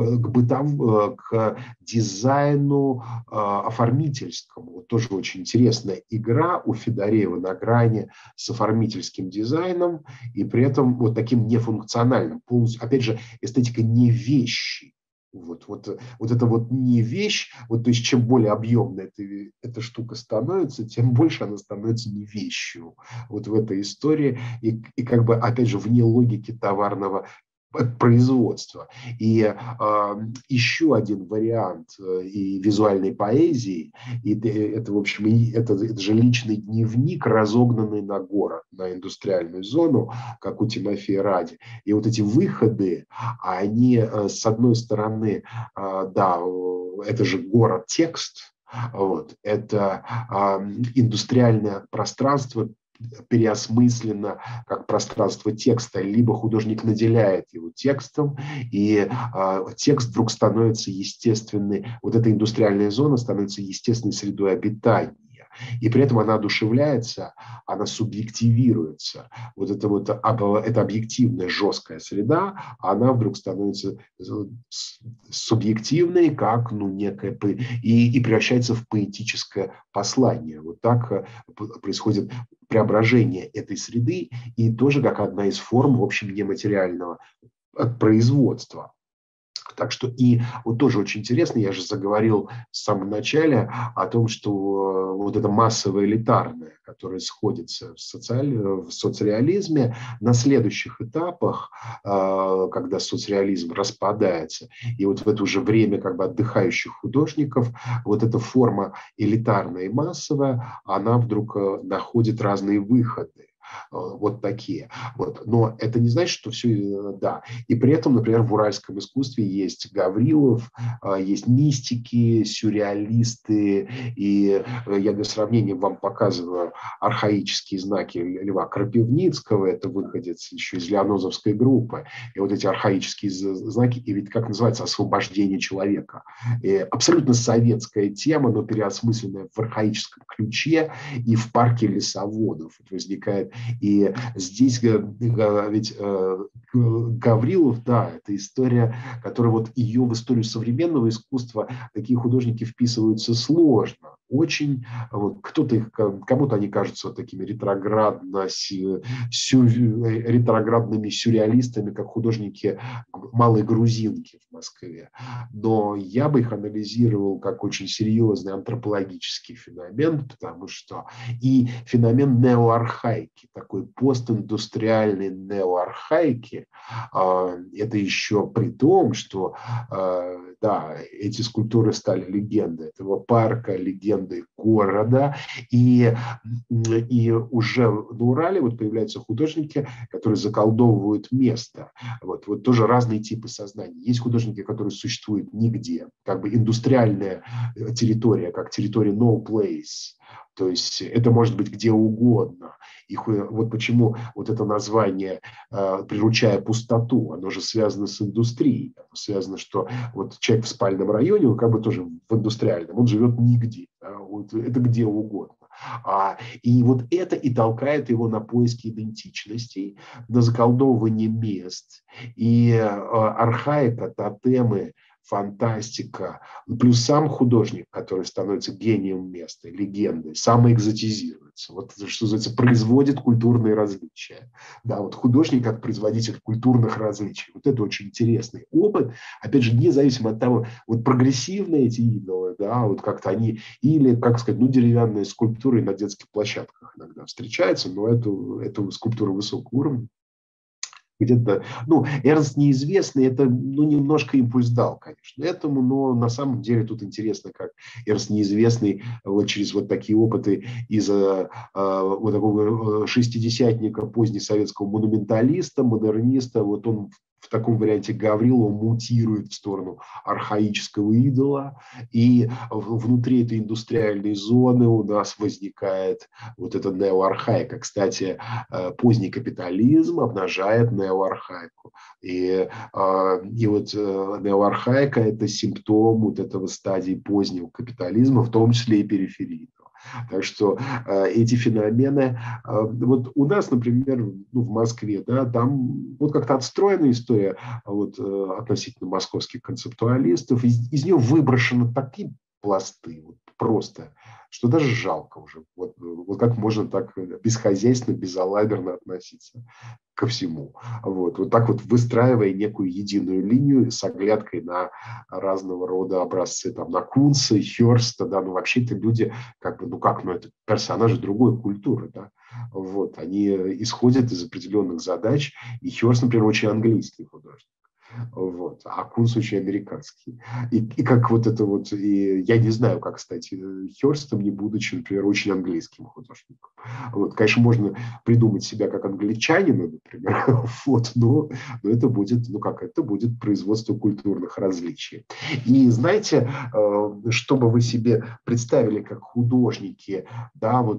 дизайну оформительскому. Вот тоже очень интересная игра у Федореева на грани с оформительским дизайном и при этом вот таким нефункциональным. Полностью, опять же, эстетика не вещи. Вот это вот не вещь, вот, то есть чем более объемная эта штука становится, тем больше она становится не вещью вот в этой истории и как бы, опять же, вне логики товарного производства. И еще один вариант и визуальной поэзии, и это, в общем, это же личный дневник, разогнанный на город, на индустриальную зону, как у Тимофея Ради. И вот эти выходы, они, с одной стороны, да, это же город-текст, вот, это индустриальное пространство, переосмысленно как пространство текста, либо художник наделяет его текстом, и текст вдруг становится естественной, вот эта индустриальная зона становится естественной средой обитания. И при этом она одушевляется, она субъективируется. Вот эта объективная жесткая среда, она вдруг становится субъективной, как некое, и превращается в поэтическое послание. Вот так происходит преображение этой среды и тоже как одна из форм, в общем, нематериального производства. Так что и вот тоже очень интересно, я же заговорил в самом начале о том, что вот это массовое элитарное, которое сходится в соцреализме, на следующих этапах, когда соцреализм распадается, и вот в это уже время как бы отдыхающих художников, вот эта форма элитарная и массовая, она вдруг находит разные выходы. Вот такие. Вот. Но это не значит, что все, да. И при этом, например, в уральском искусстве есть Гаврилов, есть мистики, сюрреалисты. И я для сравнения вам показываю архаические знаки Льва Крапивницкого, это выходец еще из лианозовской группы. И вот эти архаические знаки, и ведь как называется, освобождение человека. И абсолютно советская тема, но переосмысленная в архаическом ключе, и в парке лесоводов. Вот возникает И здесь ведь Гаврилов, да, это история, которая вот ее в историю современного искусства, такие художники вписываются сложно. Очень, вот, кому-то они кажутся такими ретроградными сюрреалистами, как художники Малой Грузинки в Москве. Но я бы их анализировал как очень серьезный антропологический феномен, потому что и феномен неоархаики, такой постиндустриальной неоархаики, это еще при том, что да, эти скульптуры стали легендой этого парка, легендой города, и уже на Урале вот появляются художники, которые заколдовывают место. Вот тоже разные типы сознания. Есть художники, которые существуют нигде, как бы индустриальная территория, как территория no place. То есть это может быть где угодно. Вот почему вот это название «Приручая пустоту», оно же связано с индустрией. Оно связано, что вот человек в спальном районе, он как бы тоже в индустриальном, он живет нигде. Да, вот это где угодно. И вот это и толкает его на поиски идентичностей, на заколдовывание мест. И архаика, тотемы, фантастика, плюс сам художник, который становится гением места, легендой, самоэкзотизируется. Вот что называется, производит культурные различия. Да, вот художник как производитель культурных различий. Вот это очень интересный опыт. Опять же, независимо от того, вот прогрессивные эти идолы, да, вот как-то они, или, как сказать, деревянные скульптуры на детских площадках иногда встречаются, но это скульптура высокого уровня. Где-то, Эрнст неизвестный, это, немножко импульс дал, конечно, этому, но на самом деле тут интересно, как Эрнст неизвестный вот через вот такие опыты из вот такого шестидесятника, позднесоветского монументалиста, модерниста, вот он в таком варианте Гаврилова мутирует в сторону архаического идола, и внутри этой индустриальной зоны у нас возникает вот эта неоархаика. Кстати, поздний капитализм обнажает неоархаику. И вот неоархаика – это симптом вот этого стадии позднего капитализма, в том числе и периферийного. Так что эти феномены, вот у нас, например, в Москве, да, там вот как-то отстроена история вот, относительно московских концептуалистов, из нее выброшены такие пласты, вот, просто, что даже жалко уже. Вот как можно так бесхозяйственно, безалаберно относиться ко всему. Вот так вот выстраивая некую единую линию с оглядкой на разного рода образцы, там, на Кунца, Хёрста, да, вообще-то люди, это персонажи другой культуры, да, вот, они исходят из определенных задач, и Хёрст, например, очень английский художник. Вот. А Кунц очень американский. И как вот это вот, и я не знаю, как стать Хёрстом, не будучи, например, очень английским художником. Вот. Конечно, можно придумать себя как англичанина, например, вот, но это будет, это будет производство культурных различий. И знаете, чтобы вы себе представили как художники, да, вот,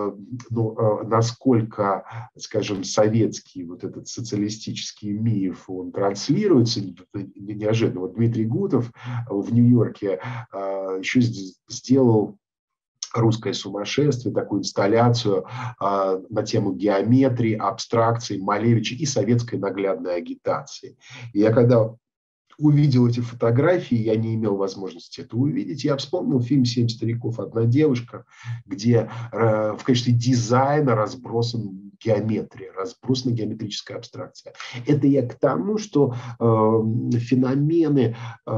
насколько, скажем, советский вот этот социалистический миф, он транслируется неожиданно. Вот Дмитрий Гутов в Нью-Йорке еще сделал «Русское сумасшествие», такую инсталляцию на тему геометрии, абстракции, Малевича и советской наглядной агитации. И я когда увидел эти фотографии, я не имел возможности это увидеть. Я вспомнил фильм «Семь стариков, одна девушка», где в качестве дизайна разбросана геометрическая абстракция. Это я к тому, что феномены,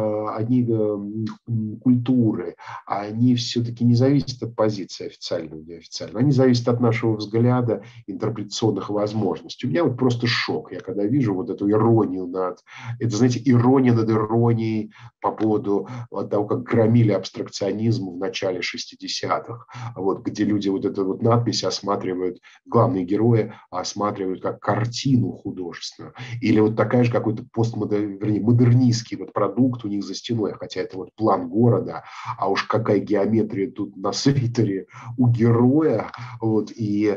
культуры, они все-таки не зависят от позиции официальной или неофициальной. Они зависят от нашего взгляда, интерпретационных возможностей. У меня вот просто шок. Я когда вижу вот эту иронию это, знаете, ирония над иронией по поводу того, как громили абстракционизм в начале 60-х, вот, где люди вот эту вот надпись осматривают, главные герои осматривают как картину художественную. Или вот такая же какой-то модернистский вот продукт у них за стеной, хотя это вот план города, а уж какая геометрия тут на свитере у героя. Вот, и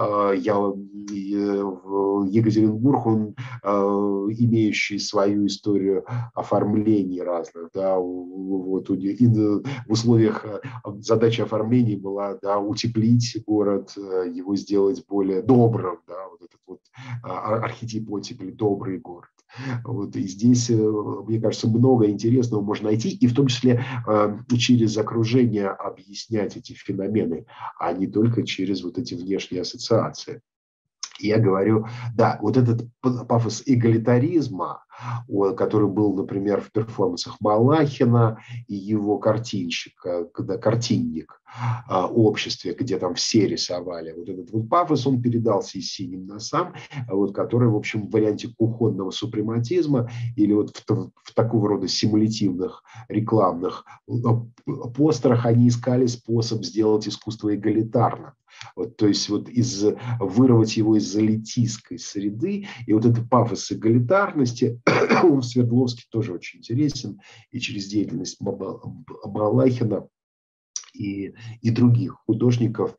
Екатеринбург, он имеющий свою историю оформлений разных, да, вот, в условиях задача оформления была, да, утеплить город, его сделать более, до добрым, да, вот этот вот архетип оттепели, добрый город. Вот, и здесь, мне кажется, много интересного можно найти, и в том числе через окружение объяснять эти феномены, а не только через вот эти внешние ассоциации. Я говорю, да, вот этот пафос эгалитаризма, который был, например, в перформансах Малахина и его картинщика, когда картинник обществе, где там все рисовали. Вот этот вот пафос, он передался и синим носам, вот, который, в общем, в варианте кухонного супрематизма или вот в такого рода симулятивных рекламных постерах они искали способ сделать искусство эгалитарным. Вот, то есть вот вырвать его из элитистской среды. И вот этот пафос эгалитарности, он в Свердловске тоже очень интересен. И через деятельность Малахина и других художников,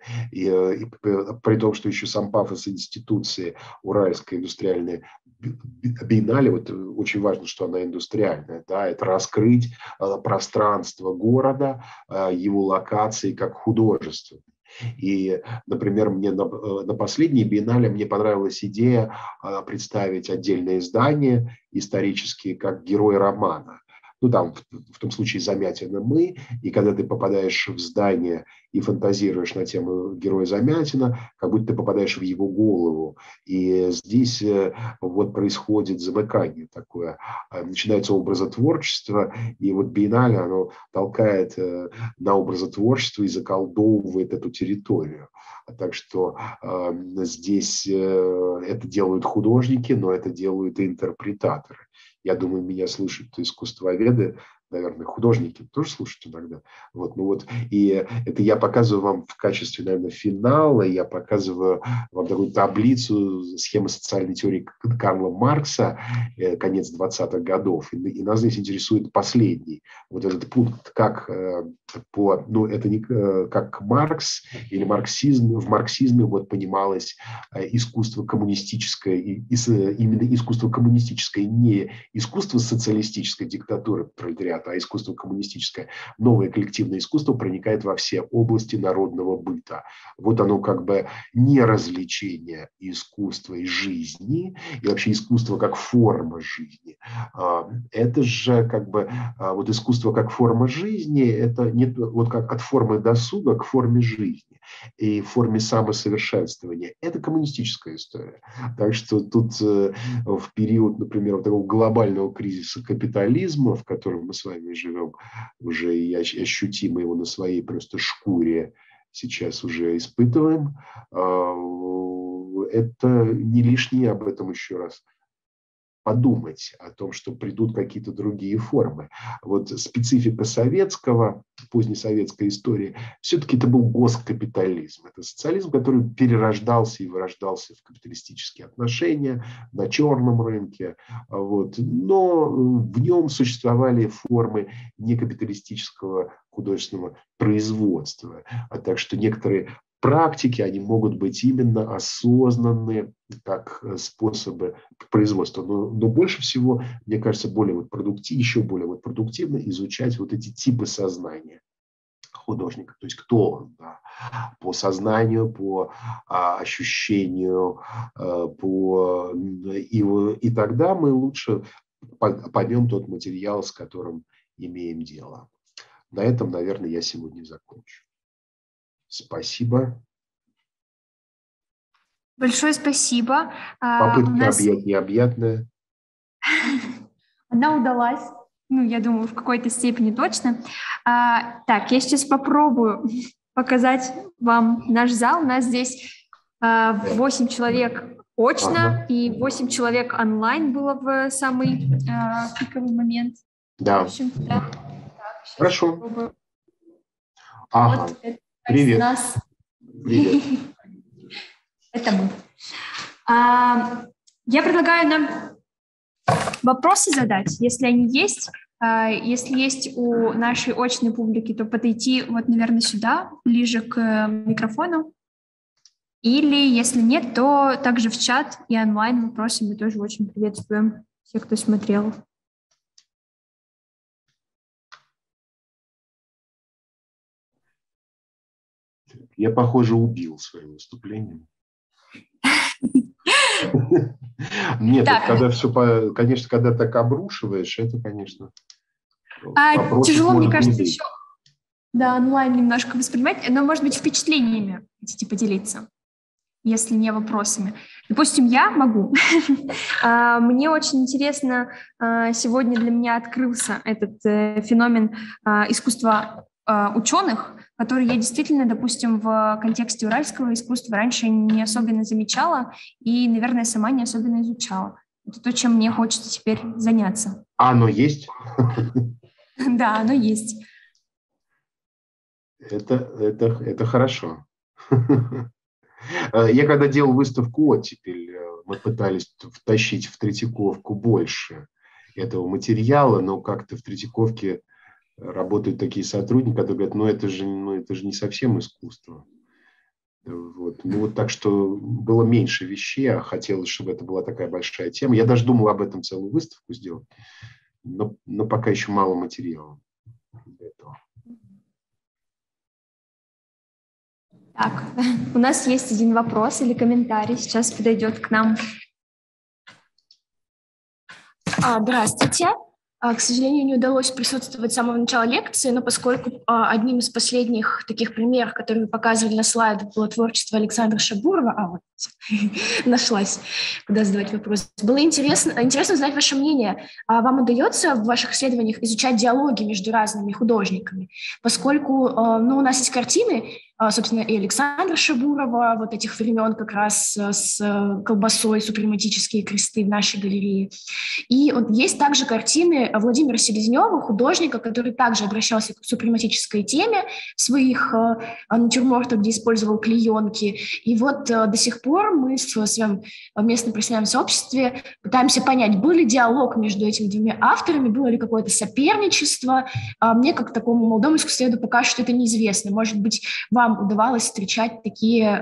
при том, что еще сам пафос институции Уральская индустриальная биеннале, вот очень важно, что она индустриальная, да, это раскрыть пространство города, его локации как художество. И, например, мне на последней биеннале мне понравилась идея представить отдельные здания исторические как герой романа. Ну, там, в том случае Замятина мы, и когда ты попадаешь в здание и фантазируешь на тему героя Замятина, как будто ты попадаешь в его голову. И здесь вот происходит замыкание такое. Начинается образотворчество, и вот биеннале, оно толкает на образотворчество и заколдовывает эту территорию. Так что здесь это делают художники, но это делают и интерпретаторы. Я думаю, меня слышат искусствоведы, наверное, художники тоже слушают иногда. Вот, ну вот, и это я показываю вам в качестве, наверное, финала, я показываю вам такую таблицу схемы социальной теории Карла Маркса, конец 20-х годов. И нас здесь интересует последний, вот этот пункт, как это не как Маркс или марксизм, в марксизме вот понималось искусство коммунистическое, именно искусство коммунистическое, не искусство социалистической диктатуры пролетариата, а искусство коммунистическое. Новое коллективное искусство проникает во все области народного быта. Вот оно как бы не развлечение искусства и жизни, и вообще искусство как форма жизни. Это же как бы вот искусство как форма жизни, это не вот как от формы досуга к форме жизни и форме самосовершенствования. Это коммунистическая история. Так что тут в период, например, вот такого глобального кризиса капитализма, в котором мы с вами живем уже и ощутимо его на своей просто шкуре сейчас уже испытываем, это не лишнее об этом еще раз подумать о том, что придут какие-то другие формы. Вот специфика советского, позднесоветской истории, все-таки это был госкапитализм. Это социализм, который перерождался и вырождался в капиталистические отношения на черном рынке. Вот. Но в нем существовали формы некапиталистического художественного производства. А так что некоторые практики, они могут быть именно осознанные как способы производства. Но больше всего, мне кажется, еще более продуктивно изучать вот эти типы сознания художника. То есть кто он, да, по сознанию, по ощущению, и тогда мы лучше поймем тот материал, с которым имеем дело. На этом, наверное, я сегодня закончу. Спасибо. Большое спасибо. Попытка объять необъятное. Она удалась. Ну, я думаю, в какой-то степени точно. Так, я сейчас попробую показать вам наш зал. У нас здесь 8 человек очно и 8 человек онлайн было в самый пиковый момент. Да. В общем, да. Так, хорошо. Попробую. Ага. Вот, это привет. нас. Привет. Это мы. Я предлагаю нам вопросы задать, если они есть. Если есть у нашей очной публики, то подойти вот, наверное, сюда, ближе к микрофону. Или, если нет, то также в чат и онлайн вопросы мы тоже очень приветствуем всех, кто смотрел. Я, похоже, убил своим выступлением. Нет, Так. когда все, конечно, когда так обрушиваешь, это, конечно, тяжело, мне кажется, быть. еще онлайн немножко воспринимать, но, может быть, впечатлениями хотите поделиться, если не вопросами. Допустим, я могу. Мне очень интересно, сегодня для меня открылся этот феномен искусства ученых, который я действительно, допустим, в контексте уральского искусства раньше не особенно замечала и, наверное, сама не особенно изучала. Это то, чем мне хочется теперь заняться. А оно есть? Да, оно есть. Это хорошо. Я когда делал выставку «Оттепель», мы пытались втащить в Третьяковку больше этого материала, но как-то в Третьяковке работают такие сотрудники, которые говорят, это же не совсем искусство. Вот. Так что было меньше вещей, а хотелось, чтобы это была такая большая тема. Я даже думал об этом целую выставку сделать, но пока еще мало материала для этого. Так, у нас есть один вопрос или комментарий. Сейчас подойдет к нам. Здравствуйте. К сожалению, не удалось присутствовать с самого начала лекции, но поскольку одним из последних таких примеров, которые вы показывали на слайдах, было творчество Александра Шабурова, нашлась, куда задавать вопрос. Было интересно узнать ваше мнение. Вам удается в ваших исследованиях изучать диалоги между разными художниками? Поскольку у нас есть картины, собственно, и Александра Шабурова, вот этих времен как раз с колбасой, супрематические кресты в нашей галерее. И вот есть также картины Владимира Селезнева, художника, который также обращался к супрематической теме в своих натюрмортах, где использовал клеенки. И вот до сих пор мы в своем местном профессиональном сообществе пытаемся понять, был ли диалог между этими двумя авторами, было ли какое-то соперничество. Мне, как такому молодому искусствоведу, пока что это неизвестно. Может быть, вам удавалось встречать такие,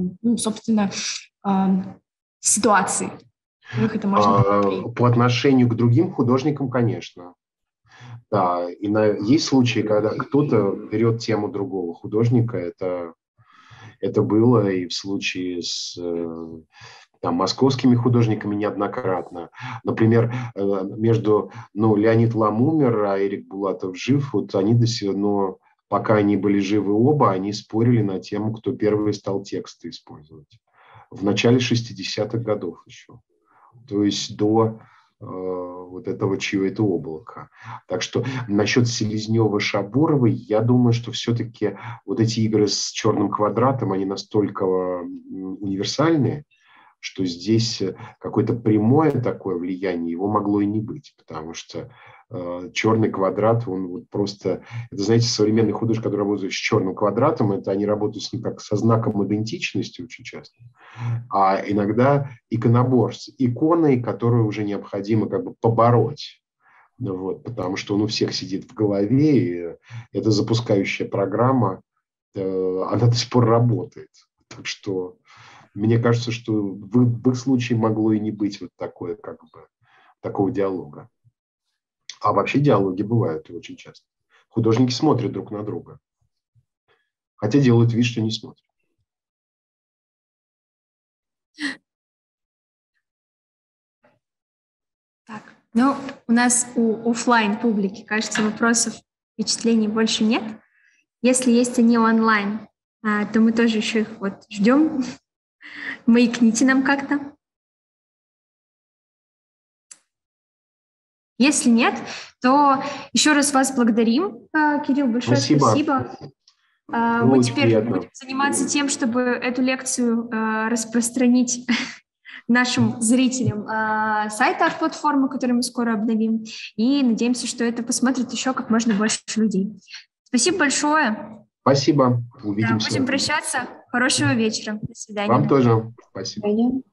ситуации? Как это можно по отношению к другим художникам, конечно. Да, есть случаи, когда кто-то берет тему другого художника. Это было и в случае с московскими художниками неоднократно. Например, между Леонид Лам умер, а Эрик Булатов жив. Вот они но пока они были живы оба, они спорили на тему, кто первый стал тексты использовать. В начале 60-х годов еще. То есть до вот этого «Чье это облако». Так что насчет Селезнева-Шабуровой, я думаю, что все-таки вот эти игры с черным квадратом, они настолько универсальные, что здесь какое-то прямое такое влияние его могло и не быть, потому что черный квадрат, он вот просто... Это, знаете, современные художники, которые работают с черным квадратом, они работают с ним как со знаком идентичности очень часто, а иногда иконоборство, иконой, которую уже необходимо как бы побороть. Вот, потому что он у всех сидит в голове, и эта запускающая программа, она до сих пор работает. Так что мне кажется, что в их случае могло и не быть вот такое, как бы, такого диалога. А вообще диалоги бывают очень часто. Художники смотрят друг на друга, хотя делают вид, что не смотрят. Так, у нас у офлайн публики, кажется, вопросов, впечатлений больше нет. Если есть они онлайн, то мы тоже еще их ждем. Маякните нам как-то. Если нет, то еще раз вас благодарим, Кирилл, большое спасибо. Мы теперь будем заниматься тем, чтобы эту лекцию распространить нашим зрителям сайта арт-платформы, который мы скоро обновим, и надеемся, что это посмотрит еще как можно больше людей. Спасибо большое. Спасибо. Увидимся. Будем прощаться. Хорошего вечера. До свидания. Вам тоже. Спасибо.